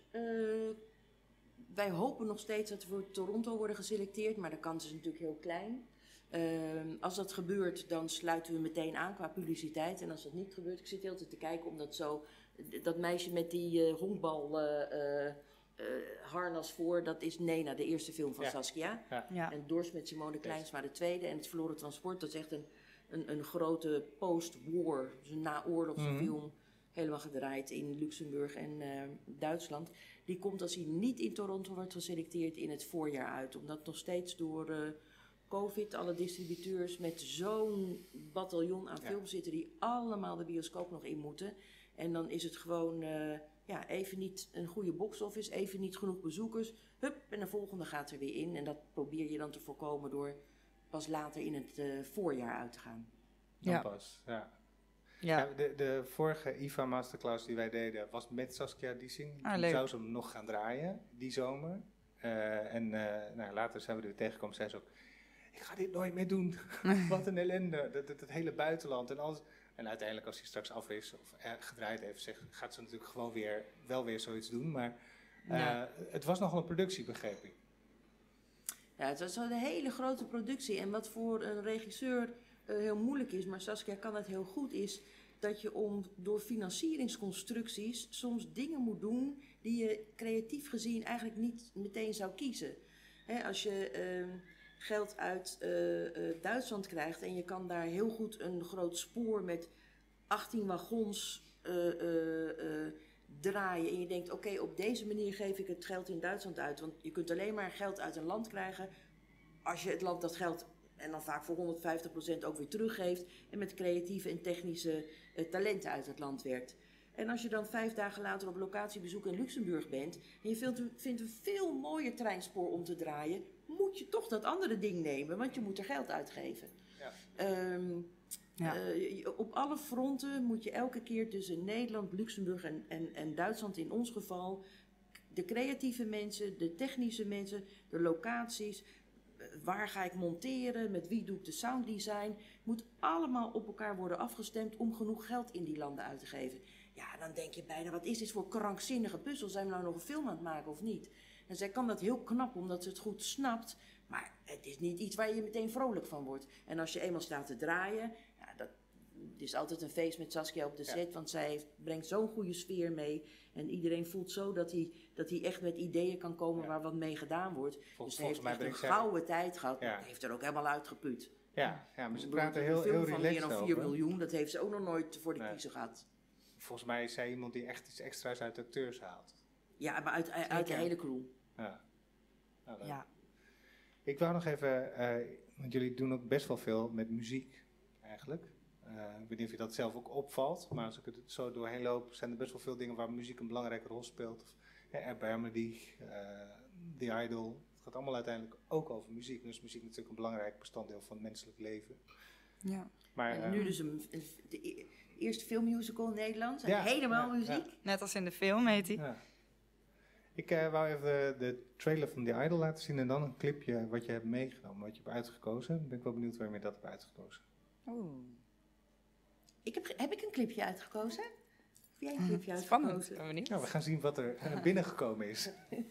Wij hopen nog steeds dat we voor Toronto worden geselecteerd, maar de kans is natuurlijk heel klein. Als dat gebeurt, dan sluiten we meteen aan qua publiciteit. En als dat niet gebeurt, ik zit heel te kijken omdat dat meisje met die honkbal harnas voor, dat is Nena, de eerste film van Saskia. Ja. En Dorst met Simone Kleinsma, de tweede. En Het Verloren Transport, dat is echt een grote post-war, dus een naoorlogse film. Helemaal gedraaid in Luxemburg en Duitsland. Die komt, als hij niet in Toronto wordt geselecteerd, in het voorjaar uit. Omdat nog steeds door COVID alle distributeurs met zo'n bataljon aan films zitten die allemaal de bioscoop nog in moeten. En dan is het gewoon even niet een goede box-office, even niet genoeg bezoekers. Hup, en de volgende gaat er weer in. En dat probeer je dan te voorkomen door pas later in het voorjaar uit te gaan. Dan pas, Ja, de vorige IFA Masterclass die wij deden was met Saskia Diesing. Toen zou ze hem nog gaan draaien, die zomer. Later zijn we er weer tegengekomen. Zei ze ook, ik ga dit nooit meer doen. Wat een ellende. Dat hele buitenland en alles. En uiteindelijk als hij straks af is of gedraaid heeft, gaat ze natuurlijk gewoon wel weer zoiets doen. Maar het was nogal een productie, begreep ik. Ja, het was een hele grote productie. En wat voor een regisseur heel moeilijk is, maar Saskia kan het heel goed, is dat je door financieringsconstructies soms dingen moet doen die je creatief gezien eigenlijk niet meteen zou kiezen. Als je geld uit Duitsland krijgt en je kan daar heel goed een groot spoor met 18 wagons draaien en je denkt, oké, op deze manier geef ik het geld in Duitsland uit. Want je kunt alleen maar geld uit een land krijgen als je het land dat geld, en dan vaak voor 150% ook weer teruggeeft en met creatieve en technische talenten uit het land werkt. En als je dan 5 dagen later op locatiebezoek in Luxemburg bent en je vindt een veel mooier treinspoor om te draaien, moet je toch dat andere ding nemen, want je moet er geld uitgeven. Ja. Op alle fronten moet je elke keer tussen Nederland, Luxemburg en Duitsland in ons geval, de creatieve mensen, de technische mensen, de locaties, waar ga ik monteren, met wie doe ik de sounddesign, moet allemaal op elkaar worden afgestemd om genoeg geld in die landen uit te geven. Ja, dan denk je bijna, wat is dit voor krankzinnige puzzel? Zijn we nou nog een film aan het maken of niet? En zij kan dat heel knap, omdat ze het goed snapt. Maar het is niet iets waar je meteen vrolijk van wordt. En als je eenmaal staat te draaien, ja, het is altijd een feest met Saskia op de set. Want zij brengt zo'n goede sfeer mee. En iedereen voelt zo dat hij echt met ideeën kan komen waar wat mee gedaan wordt. Dus ze heeft echt een gouden tijd gehad. Ja. Dat heeft er ook helemaal uitgeput. Ja, maar ze praten heel relaxed over. Een film van meer dan 4 miljoen, dat heeft ze ook nog nooit voor de kiezer gehad. Volgens mij is zij iemand die echt iets extra's uit de acteurs haalt. Ja, maar uit de hele crew. Ja. Nou, ja. Ik wou nog even, want jullie doen ook best wel veel met muziek eigenlijk. Ik weet niet of je dat zelf ook opvalt, maar als ik het zo doorheen loop, zijn er best wel veel dingen waar muziek een belangrijke rol speelt. Erbarmedy, The Idol, het gaat allemaal uiteindelijk ook over muziek. Dus muziek is natuurlijk een belangrijk bestanddeel van het menselijk leven. Ja. Maar, en nu dus de eerste filmmusical in Nederland, helemaal muziek. Ja. Net als in de film heet die. Ja. Ik wou even de trailer van The Idol laten zien en dan een clipje wat je hebt meegenomen, wat je hebt uitgekozen. Dan ben ik wel benieuwd waarom je dat hebt uitgekozen. Heb ik een clipje uitgekozen? Heb jij een clipje uitgekozen? Spannend. Nou, we gaan zien wat er binnengekomen is.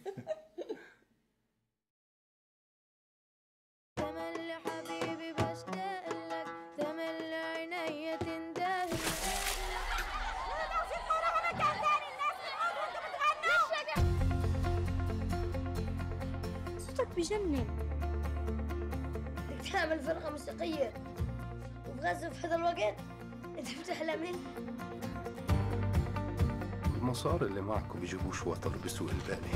بجنن بدك تعمل فرقة موسيقية وفي غزة في هذا الوقت انت بتحلمي المصاري اللي معكم بيجيبوش وتر بسوق البالي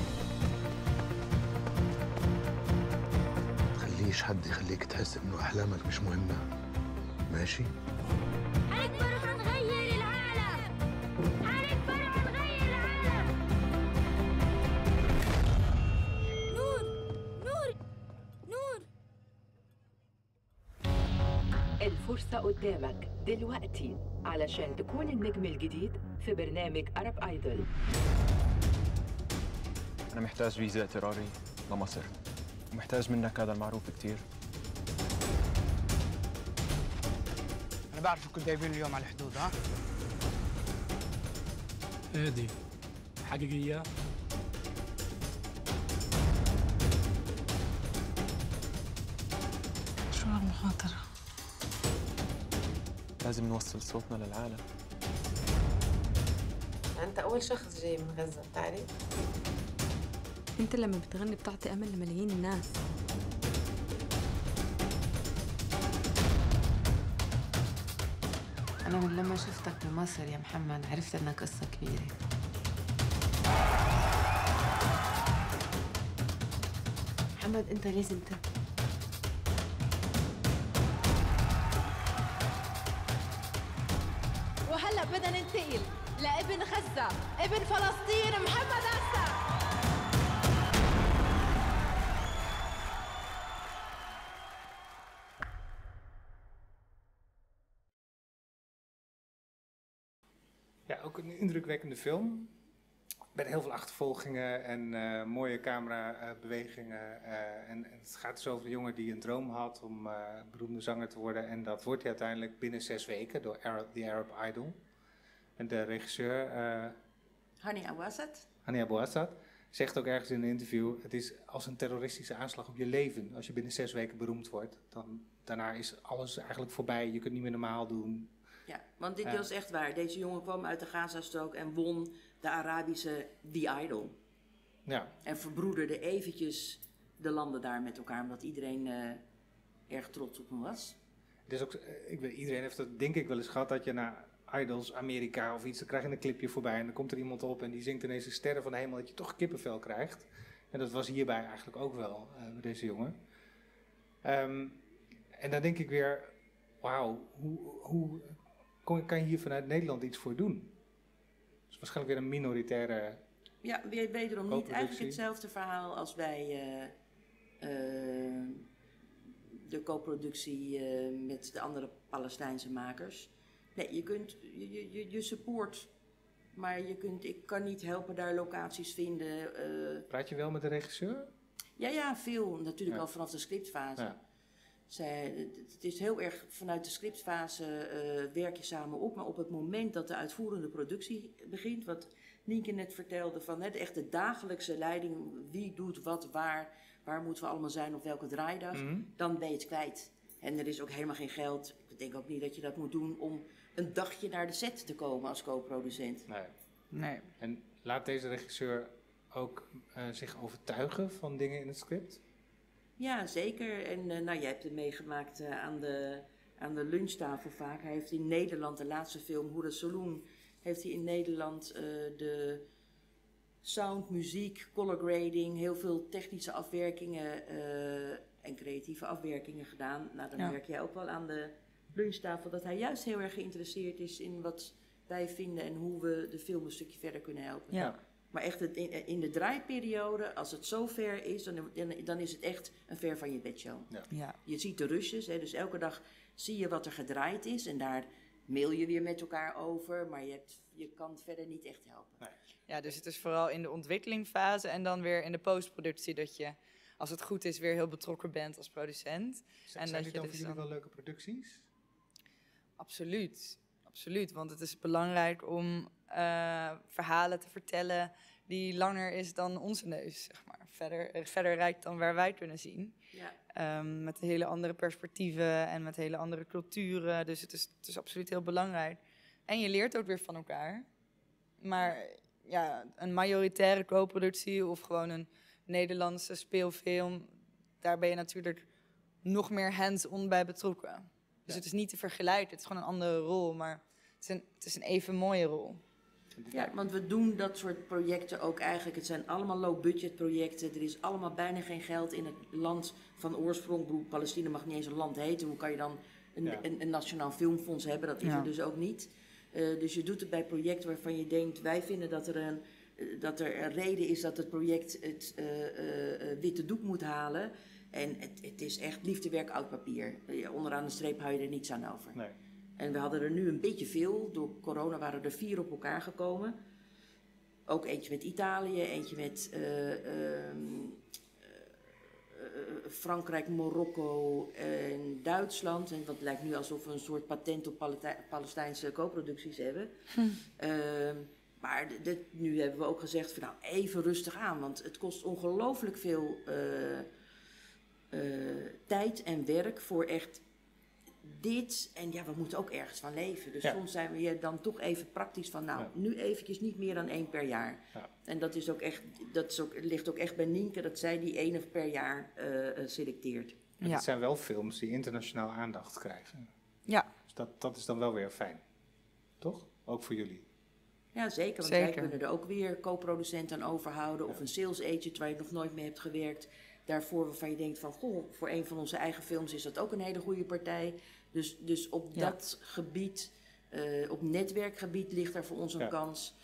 تخليش حد يخليك تحس انه احلامك مش مهمة ماشي؟ حنكبر وحنغير العالم حنكبر وحنغير العالم الفرصة قدامك دلوقتي علشان تكون النجم الجديد في برنامج أرب آيدول. أنا محتاج فيزا اضطراري لمصر ومحتاج منك هذا المعروف كتير. أنا بعرف كنت جايبين اليوم على الحدود ها؟ هادي حقيقية؟ شو هالمخاطرة؟ لازم نوصل صوتنا للعالم. أنت أول شخص جاي من غزة بتعرف؟ أنت لما بتغني بتعطي أمل لملايين الناس. أنا من لما شفتك بمصر يا محمد عرفت إنك قصة كبيرة. محمد أنت لازم وهلا بدنا ننتقل لابن غزة، ابن فلسطين، محمد عسى. Ja, ook een indrukwekkende film. Met heel veel achtervolgingen en mooie camerabewegingen. En het gaat dus over een jongen die een droom had om beroemde zanger te worden. En dat wordt hij uiteindelijk binnen 6 weken door The Arab Idol. En de regisseur... Hani Abu-Assad. Hani Abu-Assad zegt ook ergens in een interview... Het is als een terroristische aanslag op je leven. Als je binnen 6 weken beroemd wordt, dan daarna is alles eigenlijk voorbij. Je kunt niet meer normaal doen. Ja, want dit was echt waar. Deze jongen kwam uit de Gazastrook en won de Arabische The Idol. Ja. En verbroederde eventjes de landen daar met elkaar, omdat iedereen erg trots op hem was. Dus ook, iedereen heeft dat denk ik wel eens gehad, dat je naar Idols, Amerika of iets, dan krijg je een clipje voorbij en dan komt er iemand op en die zingt ineens de sterren van de hemel, dat je toch kippenvel krijgt. En dat was hierbij eigenlijk ook wel, bij deze jongen. En dan denk ik weer, wauw, hoe kan je hier vanuit Nederland iets voor doen? Dus waarschijnlijk weer een minoritaire Ja, wederom niet eigenlijk hetzelfde verhaal als bij de co-productie met de andere Palestijnse makers. Nee, je kunt, je support, maar ik kan niet helpen daar locaties vinden. Praat je wel met de regisseur? Ja, veel. Natuurlijk al vanaf de scriptfase. Ja. Het is heel erg vanuit de scriptfase werk je samen op, maar op het moment dat de uitvoerende productie begint, wat Nienke net vertelde, van de echte dagelijkse leiding, wie doet wat, waar moeten we allemaal zijn op welke draaidag, dan ben je het kwijt. En er is ook helemaal geen geld, ik denk ook niet dat je dat moet doen om een dagje naar de set te komen als co-producent. Nee. En laat deze regisseur ook zich overtuigen van dingen in het script? Ja, zeker. En jij hebt het meegemaakt aan de lunchtafel vaak. Hij heeft in Nederland, de laatste film, Hoera Saloon, heeft hij in Nederland de sound, muziek, color grading, heel veel technische afwerkingen en creatieve afwerkingen gedaan. Nou, dan merk jij ook wel aan de lunchtafel dat hij juist heel erg geïnteresseerd is in wat wij vinden en hoe we de film een stukje verder kunnen helpen. Ja. Maar echt in de draaiperiode, als het zo ver is, dan is het echt een ver van je bedshow. Ja. Je ziet de rushes, dus elke dag zie je wat er gedraaid is en daar mail je weer met elkaar over, maar je kan verder niet echt helpen. Nee. Ja, dus het is vooral in de ontwikkelingsfase en dan weer in de postproductie dat je, als het goed is, weer heel betrokken bent als producent. Zijn dit dan voor jullie wel leuke producties? Absoluut, want het is belangrijk om verhalen te vertellen die langer is dan onze neus, zeg maar. Verder reikt dan waar wij kunnen zien. Ja. Met hele andere perspectieven en met hele andere culturen. Dus het is absoluut heel belangrijk. En je leert ook weer van elkaar. Maar ja, een majoritaire co-productie of gewoon een Nederlandse speelfilm, daar ben je natuurlijk nog meer hands-on bij betrokken. Dus het is niet te vergelijken, het is gewoon een andere rol, maar het is een even mooie rol. Ja, want we doen dat soort projecten ook eigenlijk. Het zijn allemaal low-budget projecten. Er is allemaal bijna geen geld in het land van oorsprong. Palestina mag niet eens een land heten. Hoe kan je dan een nationaal filmfonds hebben? Dat is er dus ook niet. Dus je doet het bij projecten waarvan je denkt, wij vinden dat er een reden is dat het project het witte doek moet halen. En het is echt liefdewerk oud papier. Onderaan de streep hou je er niets aan over. Nee. En we hadden er nu een beetje veel. Door corona waren er 4 op elkaar gekomen. Ook eentje met Italië, eentje met Frankrijk, Marokko en Duitsland. En dat lijkt nu alsof we een soort patent op Palestijnse co-producties hebben. Maar nu hebben we ook gezegd van nou even rustig aan. Want het kost ongelooflijk veel tijd en werk voor echt dit. En ja, we moeten ook ergens van leven. Dus soms zijn we hier dan toch even praktisch van nu eventjes niet meer dan 1 per jaar. Ja. En dat is ook echt, ligt ook echt bij Nienke dat zij die 1 per jaar selecteert. En het zijn wel films die internationaal aandacht krijgen. Ja. Dus dat is dan wel weer fijn. Toch? Ook voor jullie. Ja, zeker. Want wij kunnen er ook weer co-producent aan overhouden. Of een sales agent waar je nog nooit mee hebt gewerkt. Daarvoor waarvan je denkt van, goh, voor een van onze eigen films is dat ook een hele goede partij. Dus op dat gebied, op netwerkgebied ligt daar voor ons een kans.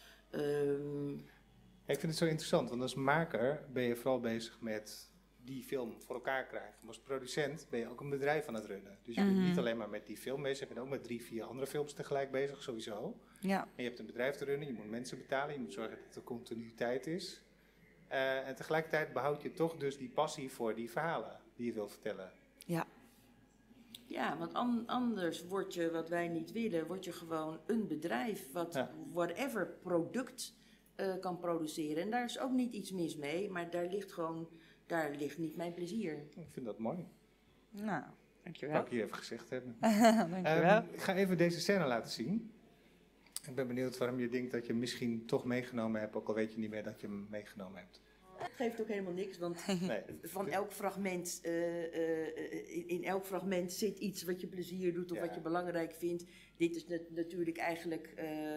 Ik vind het zo interessant, want als maker ben je vooral bezig met die film voor elkaar krijgen. Maar als producent ben je ook een bedrijf aan het runnen. Dus je bent niet alleen maar met die film bezig, je bent ook met 3, 4 andere films tegelijk bezig, sowieso. Ja. En je hebt een bedrijf te runnen, je moet mensen betalen, je moet zorgen dat er continuïteit is. En tegelijkertijd behoud je toch dus die passie voor die verhalen die je wil vertellen. Ja. Ja, want anders word je, wat wij niet willen, word je gewoon een bedrijf wat whatever product kan produceren. En daar is ook niet iets mis mee, maar daar ligt niet mijn plezier. Ik vind dat mooi. Nou, Dankjewel. Dat ik hier even gezegd hebben. Dankjewel. Ik ga even deze scène laten zien. Ik ben benieuwd waarom je denkt dat je hem misschien toch meegenomen hebt, ook al weet je niet meer dat je hem meegenomen hebt. Het geeft ook helemaal niks, want van elk fragment, in elk fragment zit iets wat je plezier doet of wat je belangrijk vindt. Dit is natuurlijk eigenlijk,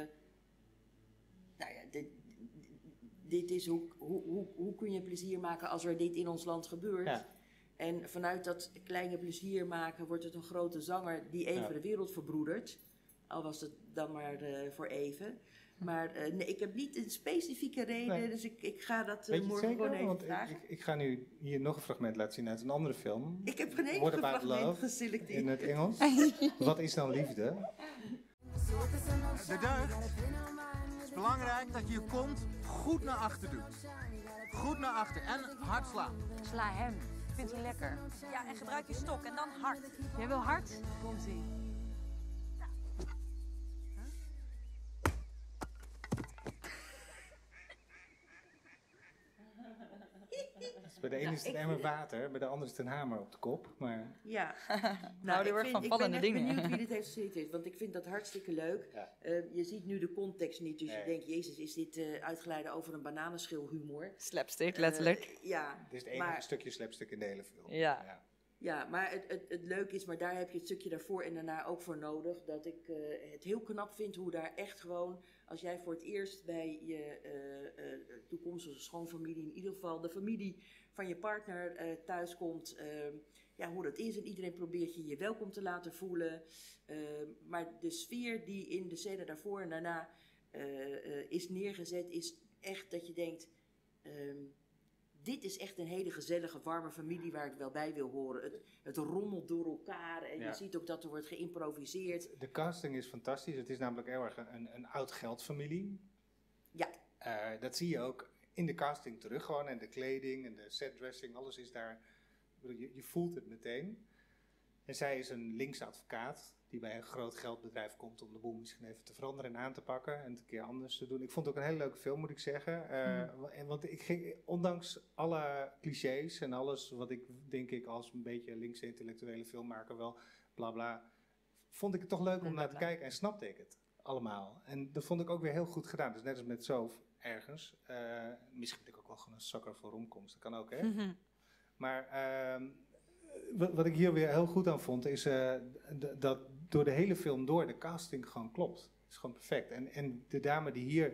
dit is hoe kun je plezier maken als er dit in ons land gebeurt. Ja. En vanuit dat kleine plezier maken wordt het een grote zanger die even de wereld verbroedert. Al was het dan maar voor even. Maar nee, ik heb niet een specifieke reden, dus ik ga dat morgen gewoon even vragen. Ik ga nu hier nog een fragment laten zien uit een andere film. Ik heb geen enkel fragment geselecteerd. In het Engels. Wat is dan liefde? De deugd. Het is belangrijk dat je je kont goed naar achter doet. Goed naar achter en hard slaan. Sla hem. Vindt hij lekker. Ja, en gebruik je stok en dan hard. Jij wil hard? Komt-ie. Bij de ene is het een emmer water, bij de andere is het een hamer op de kop. Maar... Ja, van vallende dingen. Ik ben benieuwd wie dit heeft geselecteerd, want ik vind dat hartstikke leuk. Ja. Je ziet nu de context niet, dus je denkt, jezus, is dit uitgeleide over een bananenschil humor? Slapstick, letterlijk. Ja. Het is het enige stukje slapstick in de hele film. Ja, maar het leuke is, maar daar heb je het stukje daarvoor en daarna ook voor nodig, dat ik het heel knap vind hoe daar echt gewoon, als jij voor het eerst bij je toekomstige schoonfamilie, in ieder geval de familie van je partner thuis komt, hoe dat is en iedereen probeert je welkom te laten voelen. Maar de sfeer die in de scène daarvoor en daarna is neergezet, is echt dat je denkt, dit is echt een hele gezellige, warme familie waar ik wel bij wil horen. Het rommelt door elkaar en je ziet ook dat er wordt geïmproviseerd. De casting is fantastisch. Het is namelijk heel erg een oud geldfamilie. Ja. Dat zie je ook in de casting terug gewoon. En de kleding en de setdressing, alles is daar. Je voelt het meteen. En zij is een linkse advocaat die bij een groot geldbedrijf komt om de boel misschien even te veranderen en aan te pakken en het een keer anders te doen. Ik vond het ook een hele leuke film, moet ik zeggen. Want ik ging, ondanks alle clichés en alles wat ik denk ik als een beetje linkse intellectuele filmmaker wel bla bla, vond ik het toch leuk om naar te kijken en snapte ik het allemaal. En dat vond ik ook weer heel goed gedaan. Dus net als met Zoof ergens. Misschien ben ik ook wel gewoon een zakker voor romcoms. Dat kan ook, hè? Maar wat ik hier weer heel goed aan vond, is dat door de hele film door de casting gewoon klopt. Het is gewoon perfect. En de dame die hier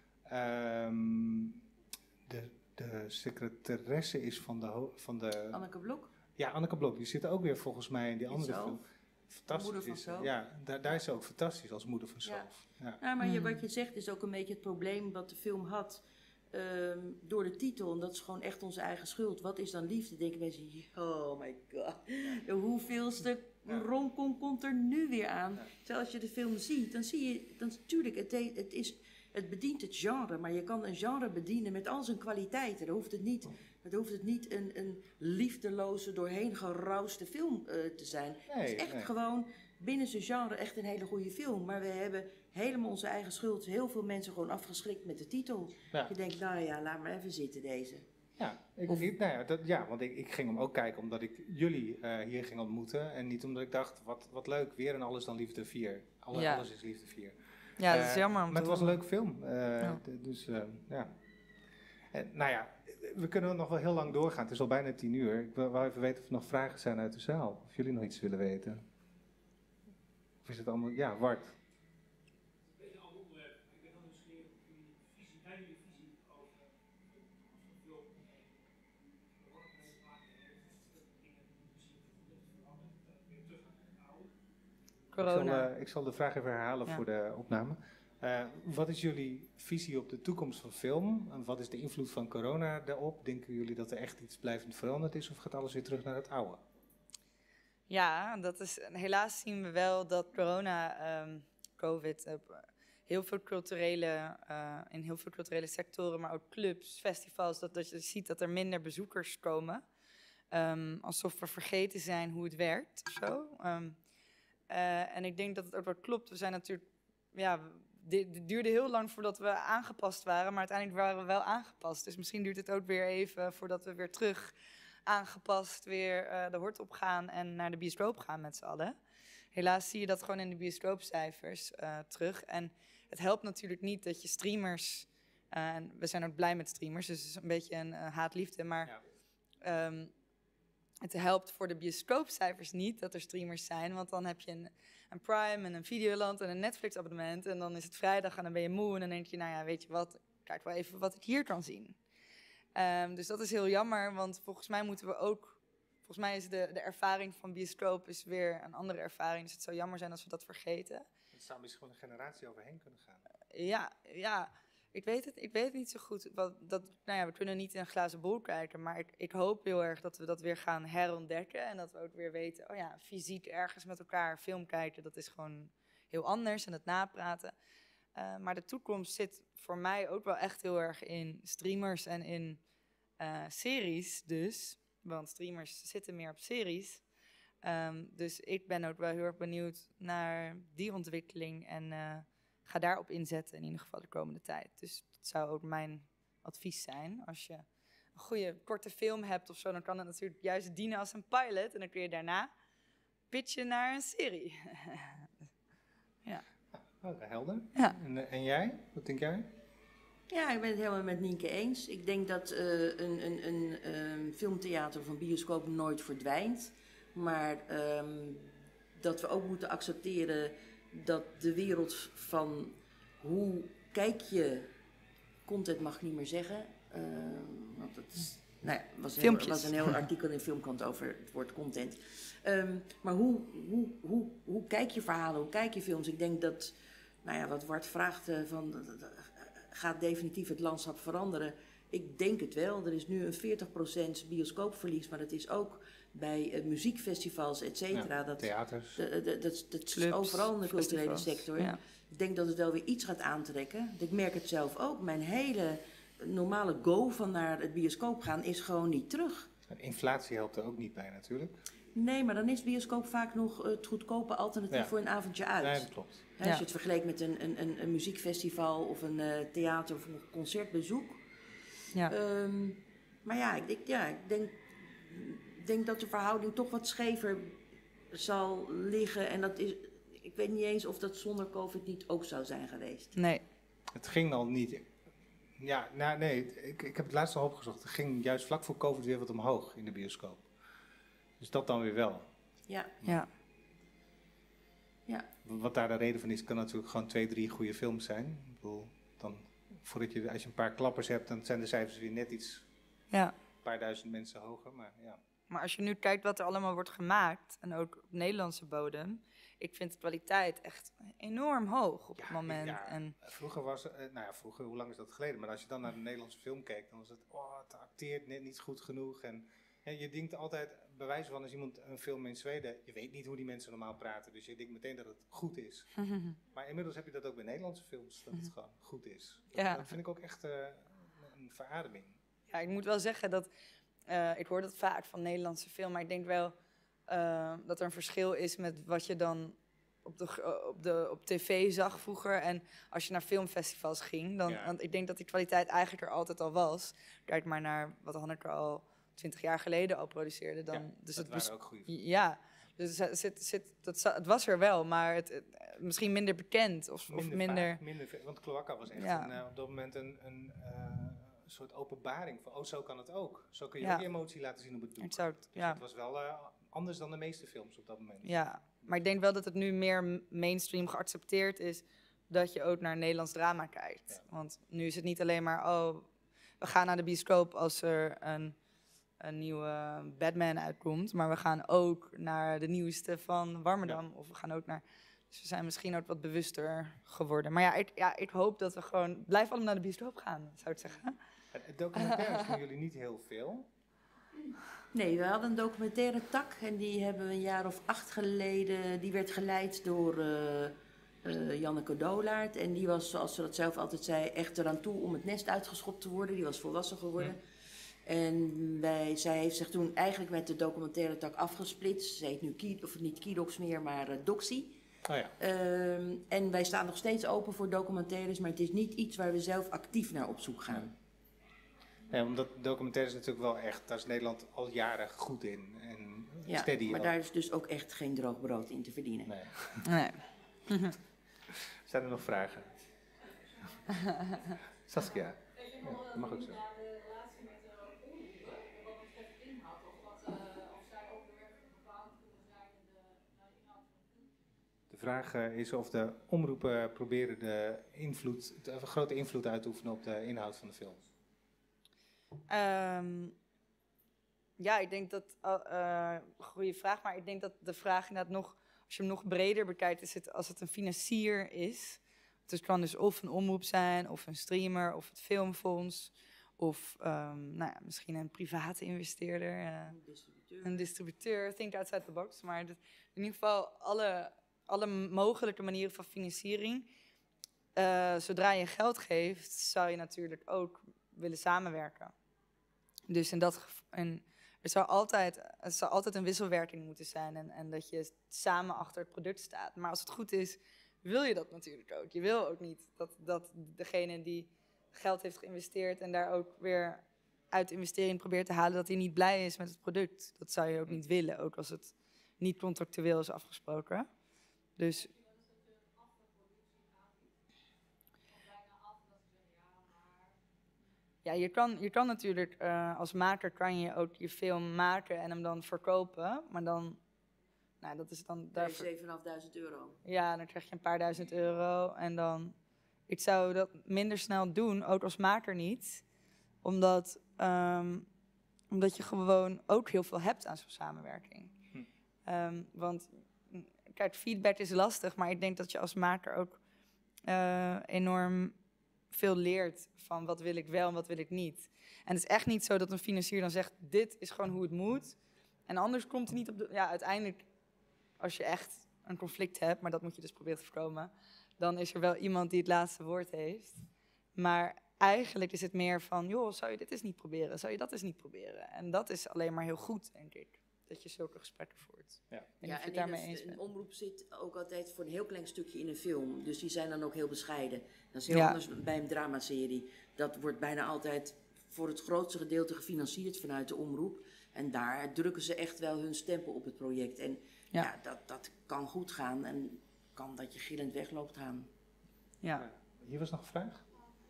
de secretaresse is van de... Anneke Blok? Ja, Anneke Blok. Die zit ook weer volgens mij in die andere film. Fantastisch. Moeder van Zoof. Ja, daar is ze ook fantastisch als moeder van Zoof. Ja, maar wat je zegt is ook een beetje het probleem wat de film had. Door de titel, en dat is gewoon echt onze eigen schuld. Wat is dan liefde? Denken mensen, oh my god, de hoeveelste romcom komt er nu weer aan? Terwijl als je de film ziet, dan zie je, natuurlijk, het bedient het genre, maar je kan een genre bedienen met al zijn kwaliteiten. Dan hoeft het niet een liefdeloze, doorheen gerouste film te zijn. Het is echt gewoon binnen zijn genre echt een hele goede film. Maar we hebben helemaal onze eigen schuld. Heel veel mensen gewoon afgeschrikt met de titel. Ja. Je denkt, nou ja, laat maar even zitten deze. Ja, want ik ging hem ook kijken omdat ik jullie hier ging ontmoeten. En niet omdat ik dacht, wat leuk, weer een Alles dan Liefde 4. Alles is Liefde 4. Ja, dat is jammer. Maar het was een leuke film. Dus ja. Nou ja, we kunnen nog wel heel lang doorgaan. Het is al bijna 10 uur. Ik wil even weten of er nog vragen zijn uit de zaal. Of jullie nog iets willen weten. Of is het allemaal... Ja, Wart. Een beetje een ander onderwerp. Ik ben dan nieuwsgierig op jullie visie, bij jullie visie over de film. Wat het mee te maken heeft, dat dingen misschien veranderen, weer terug naar het oude. Corona. Ik zal de vraag even herhalen voor de opname. Wat is jullie visie op de toekomst van film? En wat is de invloed van corona daarop? Denken jullie dat er echt iets blijvend veranderd is of gaat alles weer terug naar het oude? Ja, helaas zien we wel dat COVID, in heel veel culturele sectoren, maar ook clubs, festivals, dat je ziet dat er minder bezoekers komen. Alsof we vergeten zijn hoe het werkt of zo. En ik denk dat het ook wel klopt. We zijn natuurlijk, het duurde heel lang voordat we aangepast waren, maar uiteindelijk waren we wel aangepast. Dus misschien duurt het ook weer even voordat we weer terug aangepast weer de hort op gaan en naar de bioscoop gaan met z'n allen. Helaas zie je dat gewoon in de bioscoopcijfers terug. En het helpt natuurlijk niet dat je streamers... en we zijn ook blij met streamers, dus het is een beetje een haat-liefde. Maar het helpt voor de bioscoopcijfers niet dat er streamers zijn. Want dan heb je een Prime en een Videoland en een Netflix-abonnement. En dan is het vrijdag en dan ben je moe. En dan denk je, nou ja, weet je wat, kijk wel even wat ik hier kan zien. Dus dat is heel jammer, want volgens mij moeten we ook... Volgens mij is de ervaring van bioscoop is weer een andere ervaring. Dus het zou jammer zijn als we dat vergeten. Het zou misschien gewoon een generatie overheen kunnen gaan. Ja. Ik weet het niet zo goed. We kunnen niet in een glazen bol kijken. Maar ik hoop heel erg dat we dat weer gaan herontdekken. En dat we ook weer weten, fysiek ergens met elkaar film kijken. Dat is gewoon heel anders. En het napraten. Maar de toekomst zit voor mij ook wel echt heel erg in streamers en in series dus. Want streamers zitten meer op series. Dus ik ben ook wel heel erg benieuwd naar die ontwikkeling. En ga daarop inzetten in ieder geval de komende tijd. Dus dat zou ook mijn advies zijn. Als je een goede korte film hebt of zo, dan kan het natuurlijk juist dienen als een pilot. En dan kun je daarna pitchen naar een serie. Ja. Helder. Ja. En jij? Wat denk jij? Ja, ik ben het helemaal met Nienke eens. Ik denk dat een filmtheater of een bioscoop nooit verdwijnt. Maar dat we ook moeten accepteren dat de wereld van hoe kijk je... Content mag ik niet meer zeggen. Want dat is, was een heel artikel in Filmkrant over het woord content. Maar hoe kijk je verhalen, hoe kijk je films? Ik denk dat, wat Wart vraagt, gaat definitief het landschap veranderen? Ik denk het wel. Er is nu een 40% bioscoopverlies, maar dat is ook bij muziekfestivals, et cetera. Ja, theaters. Dat is overal in de culturele sector. Ja. Ik denk dat het wel weer iets gaat aantrekken. Ik merk het zelf ook. Mijn hele normale go van naar het bioscoop gaan is gewoon niet terug. Inflatie helpt er ook niet bij natuurlijk. Nee, maar dan is bioscoop vaak nog het goedkope alternatief voor een avondje uit. Nee, dat klopt. Als je het vergelijkt met een muziekfestival of een theater of een concertbezoek. Ja. Maar ik denk dat de verhouding toch wat schever zal liggen. En dat is, ik weet niet eens of dat zonder COVID niet ook zou zijn geweest. Nee. Het ging al niet. Ja, ik heb het laatst al opgezocht. Het ging juist vlak voor COVID weer wat omhoog in de bioscoop. Dus dat dan weer wel. Ja. Wat daar de reden van is, kan natuurlijk gewoon 2-3 goede films zijn. Ik bedoel, als je een paar klappers hebt, dan zijn de cijfers weer net iets. Ja. Een paar duizend mensen hoger, maar ja. Maar als je nu kijkt wat er allemaal wordt gemaakt, en ook op Nederlandse bodem, ik vind de kwaliteit echt enorm hoog op het moment. Vroeger was vroeger, hoe lang is dat geleden? Maar als je dan naar de Nederlandse film keek, dan was het, het acteert net niet goed genoeg. En je denkt altijd, bij wijze van als iemand een film in Zweden, je weet niet hoe die mensen normaal praten, dus je denkt meteen dat het goed is. Maar inmiddels heb je dat ook bij Nederlandse films, dat het gewoon goed is. Dat vind ik ook echt een verademing. Ja, ik moet wel zeggen dat, ik hoor dat vaak van Nederlandse film, maar ik denk wel dat er een verschil is met wat je dan op tv zag vroeger. En als je naar filmfestivals ging, want ik denk dat die kwaliteit eigenlijk er altijd al was. Kijk maar naar wat Hanneke al 20 jaar geleden al produceerde. Dus dat waren ook goede films. Ja, dus het was er wel, maar het misschien minder bekend. Of minder... Want Cloaca was echt op dat moment een soort openbaring van, zo kan het ook. Zo kun je ook emotie laten zien op het doek. Het was wel anders dan de meeste films op dat moment. Ja, maar ik denk wel dat het nu meer mainstream geaccepteerd is dat je ook naar Nederlands drama kijkt. Ja. Want nu is het niet alleen maar, we gaan naar de bioscoop als er een nieuwe Batman uitkomt, maar we gaan ook naar de nieuwste van Warmerdam. Of we gaan ook naar... Dus we zijn misschien ook wat bewuster geworden. Maar ik hoop dat we gewoon... Blijf allemaal naar de bioscoop gaan, zou ik zeggen. Documentaires doen jullie niet heel veel? Nee, we hadden een documentaire tak en die hebben we een jaar of 8 geleden... Die werd geleid door Janneke Dolaert. En die was, zoals ze dat zelf altijd zei, echt eraan toe om het nest uitgeschopt te worden. Die was volwassen geworden. Ja. En zij heeft zich toen eigenlijk met de documentaire tak afgesplitst. Ze heet nu niet Kidox meer, maar Doxy. Oh ja. En wij staan nog steeds open voor documentaires, maar het is niet iets waar we zelf actief naar op zoek gaan. Ja, omdat documentaires natuurlijk wel echt, daar is Nederland al jaren goed in. En Ja, steady maar ook. daar is dus ook echt geen droog brood in te verdienen. Nee. Zijn er nog vragen? Saskia. Ja, dat mag ook zo. De vraag is of de omroepen proberen een grote invloed uit te oefenen op de inhoud van de film. Ja, ik denk dat, goede vraag, maar ik denk dat de vraag inderdaad nog, als je hem nog breder bekijkt, is het als het een financier is. Het kan dus of een omroep zijn, of een streamer, of het filmfonds, of misschien een private investeerder, een distributeur, think outside the box. Maar in ieder geval alle mogelijke manieren van financiering. Zodra je geld geeft, zou je natuurlijk ook willen samenwerken. Dus er zou altijd een wisselwerking moeten zijn en dat je samen achter het product staat. Maar als het goed is, wil je dat natuurlijk ook. Je wil ook niet dat degene die geld heeft geïnvesteerd en daar ook weer uit de investering probeert te halen, dat hij niet blij is met het product. Dat zou je ook niet willen, ook als het niet contractueel is afgesproken. Dus ja, je kan natuurlijk, als maker kan je ook je film maken en hem dan verkopen. Maar dan, dat is dan... €7.500. Ja, dan krijg je een paar duizend euro. En dan, ik zou dat minder snel doen, ook als maker niet. Omdat je gewoon ook heel veel hebt aan zo'n samenwerking. Want, kijk, feedback is lastig, maar ik denk dat je als maker ook enorm veel leert van wat wil ik wel en wat wil ik niet. En het is echt niet zo dat een financier dan zegt, dit is gewoon hoe het moet. En anders komt hij niet op de... Ja, uiteindelijk, als je echt een conflict hebt, maar dat moet je dus proberen te voorkomen, dan is er wel iemand die het laatste woord heeft. Maar eigenlijk is het meer van, joh, zou je dit eens niet proberen? Zou je dat eens niet proberen? En dat is alleen maar heel goed, denk ik. Dat je zulke gesprekken voert. Ja. Een omroep zit ook altijd voor een heel klein stukje in een film. Dus die zijn dan ook heel bescheiden. Dat is heel anders bij een dramaserie. Dat wordt bijna altijd voor het grootste gedeelte gefinancierd vanuit de omroep. En daar drukken ze echt wel hun stempel op het project. En dat kan goed gaan en kan dat je gillend wegloopt gaan. Ja. Hier was nog een vraag?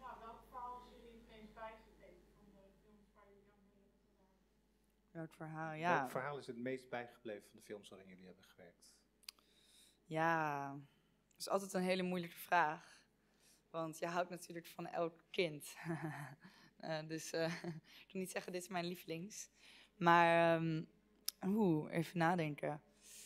Welk verhaal, ja. Welk verhaal is het meest bijgebleven van de films waarin jullie hebben gewerkt? Ja, dat is altijd een hele moeilijke vraag. Want je houdt natuurlijk van elk kind. Dus ik kan niet zeggen, dit is mijn lievelings. Maar, even nadenken.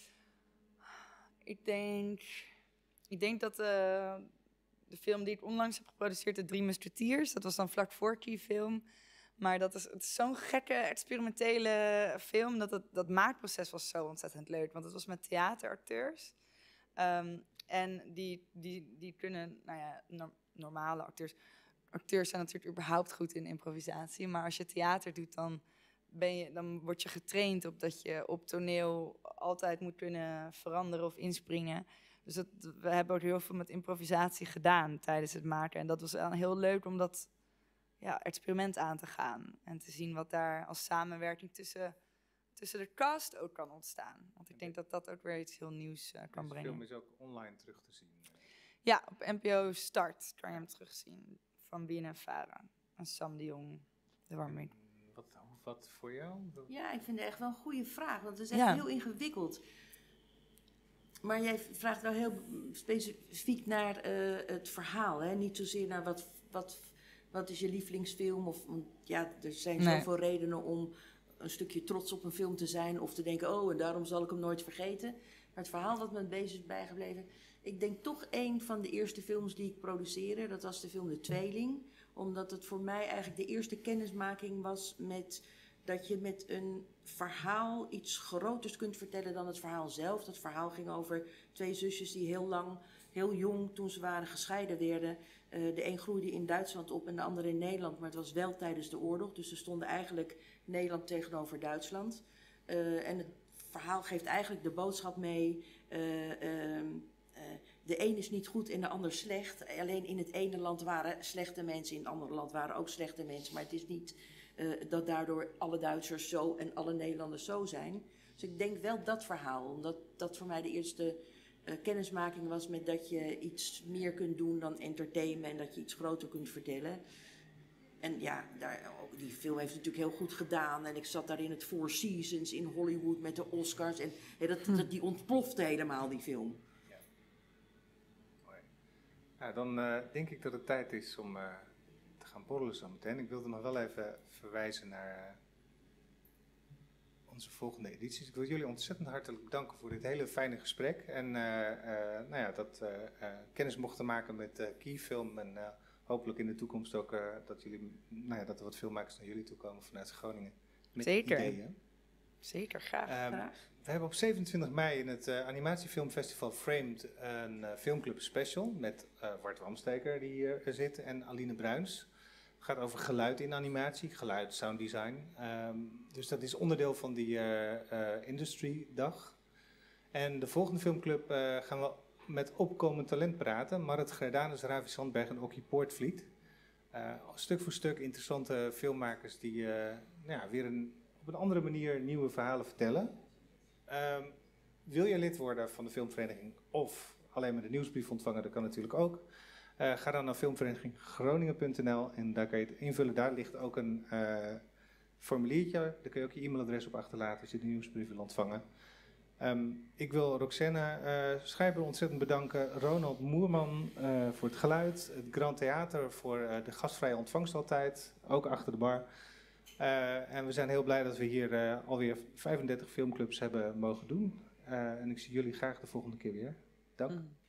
Ik denk dat de film die ik onlangs heb geproduceerd, De Drie Musketeers, dat was dan vlak voor die film. Maar het is zo'n gekke, experimentele film, dat maakproces was zo ontzettend leuk. Want het was met theateracteurs. En die kunnen, normale acteurs. Acteurs zijn natuurlijk überhaupt goed in improvisatie. Maar als je theater doet, dan word je getraind op dat je op toneel altijd moet kunnen veranderen of inspringen. Dus we hebben ook heel veel met improvisatie gedaan tijdens het maken. En dat was dan heel leuk om dat experiment aan te gaan. En te zien wat daar als samenwerking tussen de cast ook kan ontstaan. Want ik denk dat dat ook weer iets heel nieuws kan brengen. De film is ook online terug te zien. Ja, op NPO Start kan je hem terugzien. Van BNNVARA. En Sam de Jong, de Warming. Wat voor jou? Ja, ik vind het echt wel een goede vraag. Want het is echt heel ingewikkeld. Maar jij vraagt wel heel specifiek naar het verhaal. Hè? Niet zozeer naar wat is je lievelingsfilm. Er zijn zoveel redenen om een stukje trots op een film te zijn. Of te denken, en daarom zal ik hem nooit vergeten. Maar het verhaal wat me het meest is bijgebleven. Ik denk toch een van de eerste films die ik produceerde. Dat was de film De Tweeling. Omdat het voor mij eigenlijk de eerste kennismaking was met dat je met een verhaal iets groters kunt vertellen dan het verhaal zelf. Dat verhaal ging over twee zusjes die heel jong, toen ze waren gescheiden werden. De een groeide in Duitsland op en de andere in Nederland. Maar het was wel tijdens de oorlog. Dus ze stonden eigenlijk Nederland tegenover Duitsland. En het verhaal geeft eigenlijk de boodschap mee. De een is niet goed en de ander slecht. Alleen in het ene land waren slechte mensen, in het andere land waren ook slechte mensen. Maar het is niet dat daardoor alle Duitsers zo en alle Nederlanders zo zijn. Dus ik denk wel dat verhaal, omdat dat voor mij de eerste kennismaking was met dat je iets meer kunt doen dan entertainen en dat je iets groter kunt vertellen. En ja, die film heeft het natuurlijk heel goed gedaan. En ik zat daar in het Four Seasons in Hollywood met de Oscars. En die ontplofte helemaal, die film. Ja. Mooi. Nou, dan denk ik dat het tijd is om te gaan borrelen zo meteen. Ik wilde nog wel even verwijzen naar onze volgende edities. Ik wil jullie ontzettend hartelijk bedanken voor dit hele fijne gesprek. En dat kennis mochten maken met Keyfilm. En hopelijk in de toekomst ook dat er wat filmmakers naar jullie toe komen vanuit Groningen. Met ideeën. Zeker, graag. We hebben op 27 mei in het animatiefilmfestival Framed een filmclub special met Wart Wamsteker die hier zit en Aline Bruins. Het gaat over geluid in animatie, geluid, sounddesign. Dus dat is onderdeel van die Industry Dag. En de volgende filmclub gaan we met opkomend talent praten. Marit Grijdanus, Ravi Sandberg en Okkie Poortvliet. Stuk voor stuk interessante filmmakers die weer op een andere manier nieuwe verhalen vertellen. Wil je lid worden van de filmvereniging of alleen maar de nieuwsbrief ontvangen, dat kan natuurlijk ook. Ga dan naar filmvereniginggroningen.nl en daar kan je het invullen. Daar ligt ook een formuliertje. Daar kun je ook je e-mailadres op achterlaten als je de nieuwsbrief wil ontvangen. Ik wil Roxanne Schijber ontzettend bedanken. Ronald Moerman voor het geluid. Het Grand Theater voor de gastvrije ontvangst altijd. Ook achter de bar. En we zijn heel blij dat we hier alweer 35 filmclubs hebben mogen doen. En ik zie jullie graag de volgende keer weer. Dank.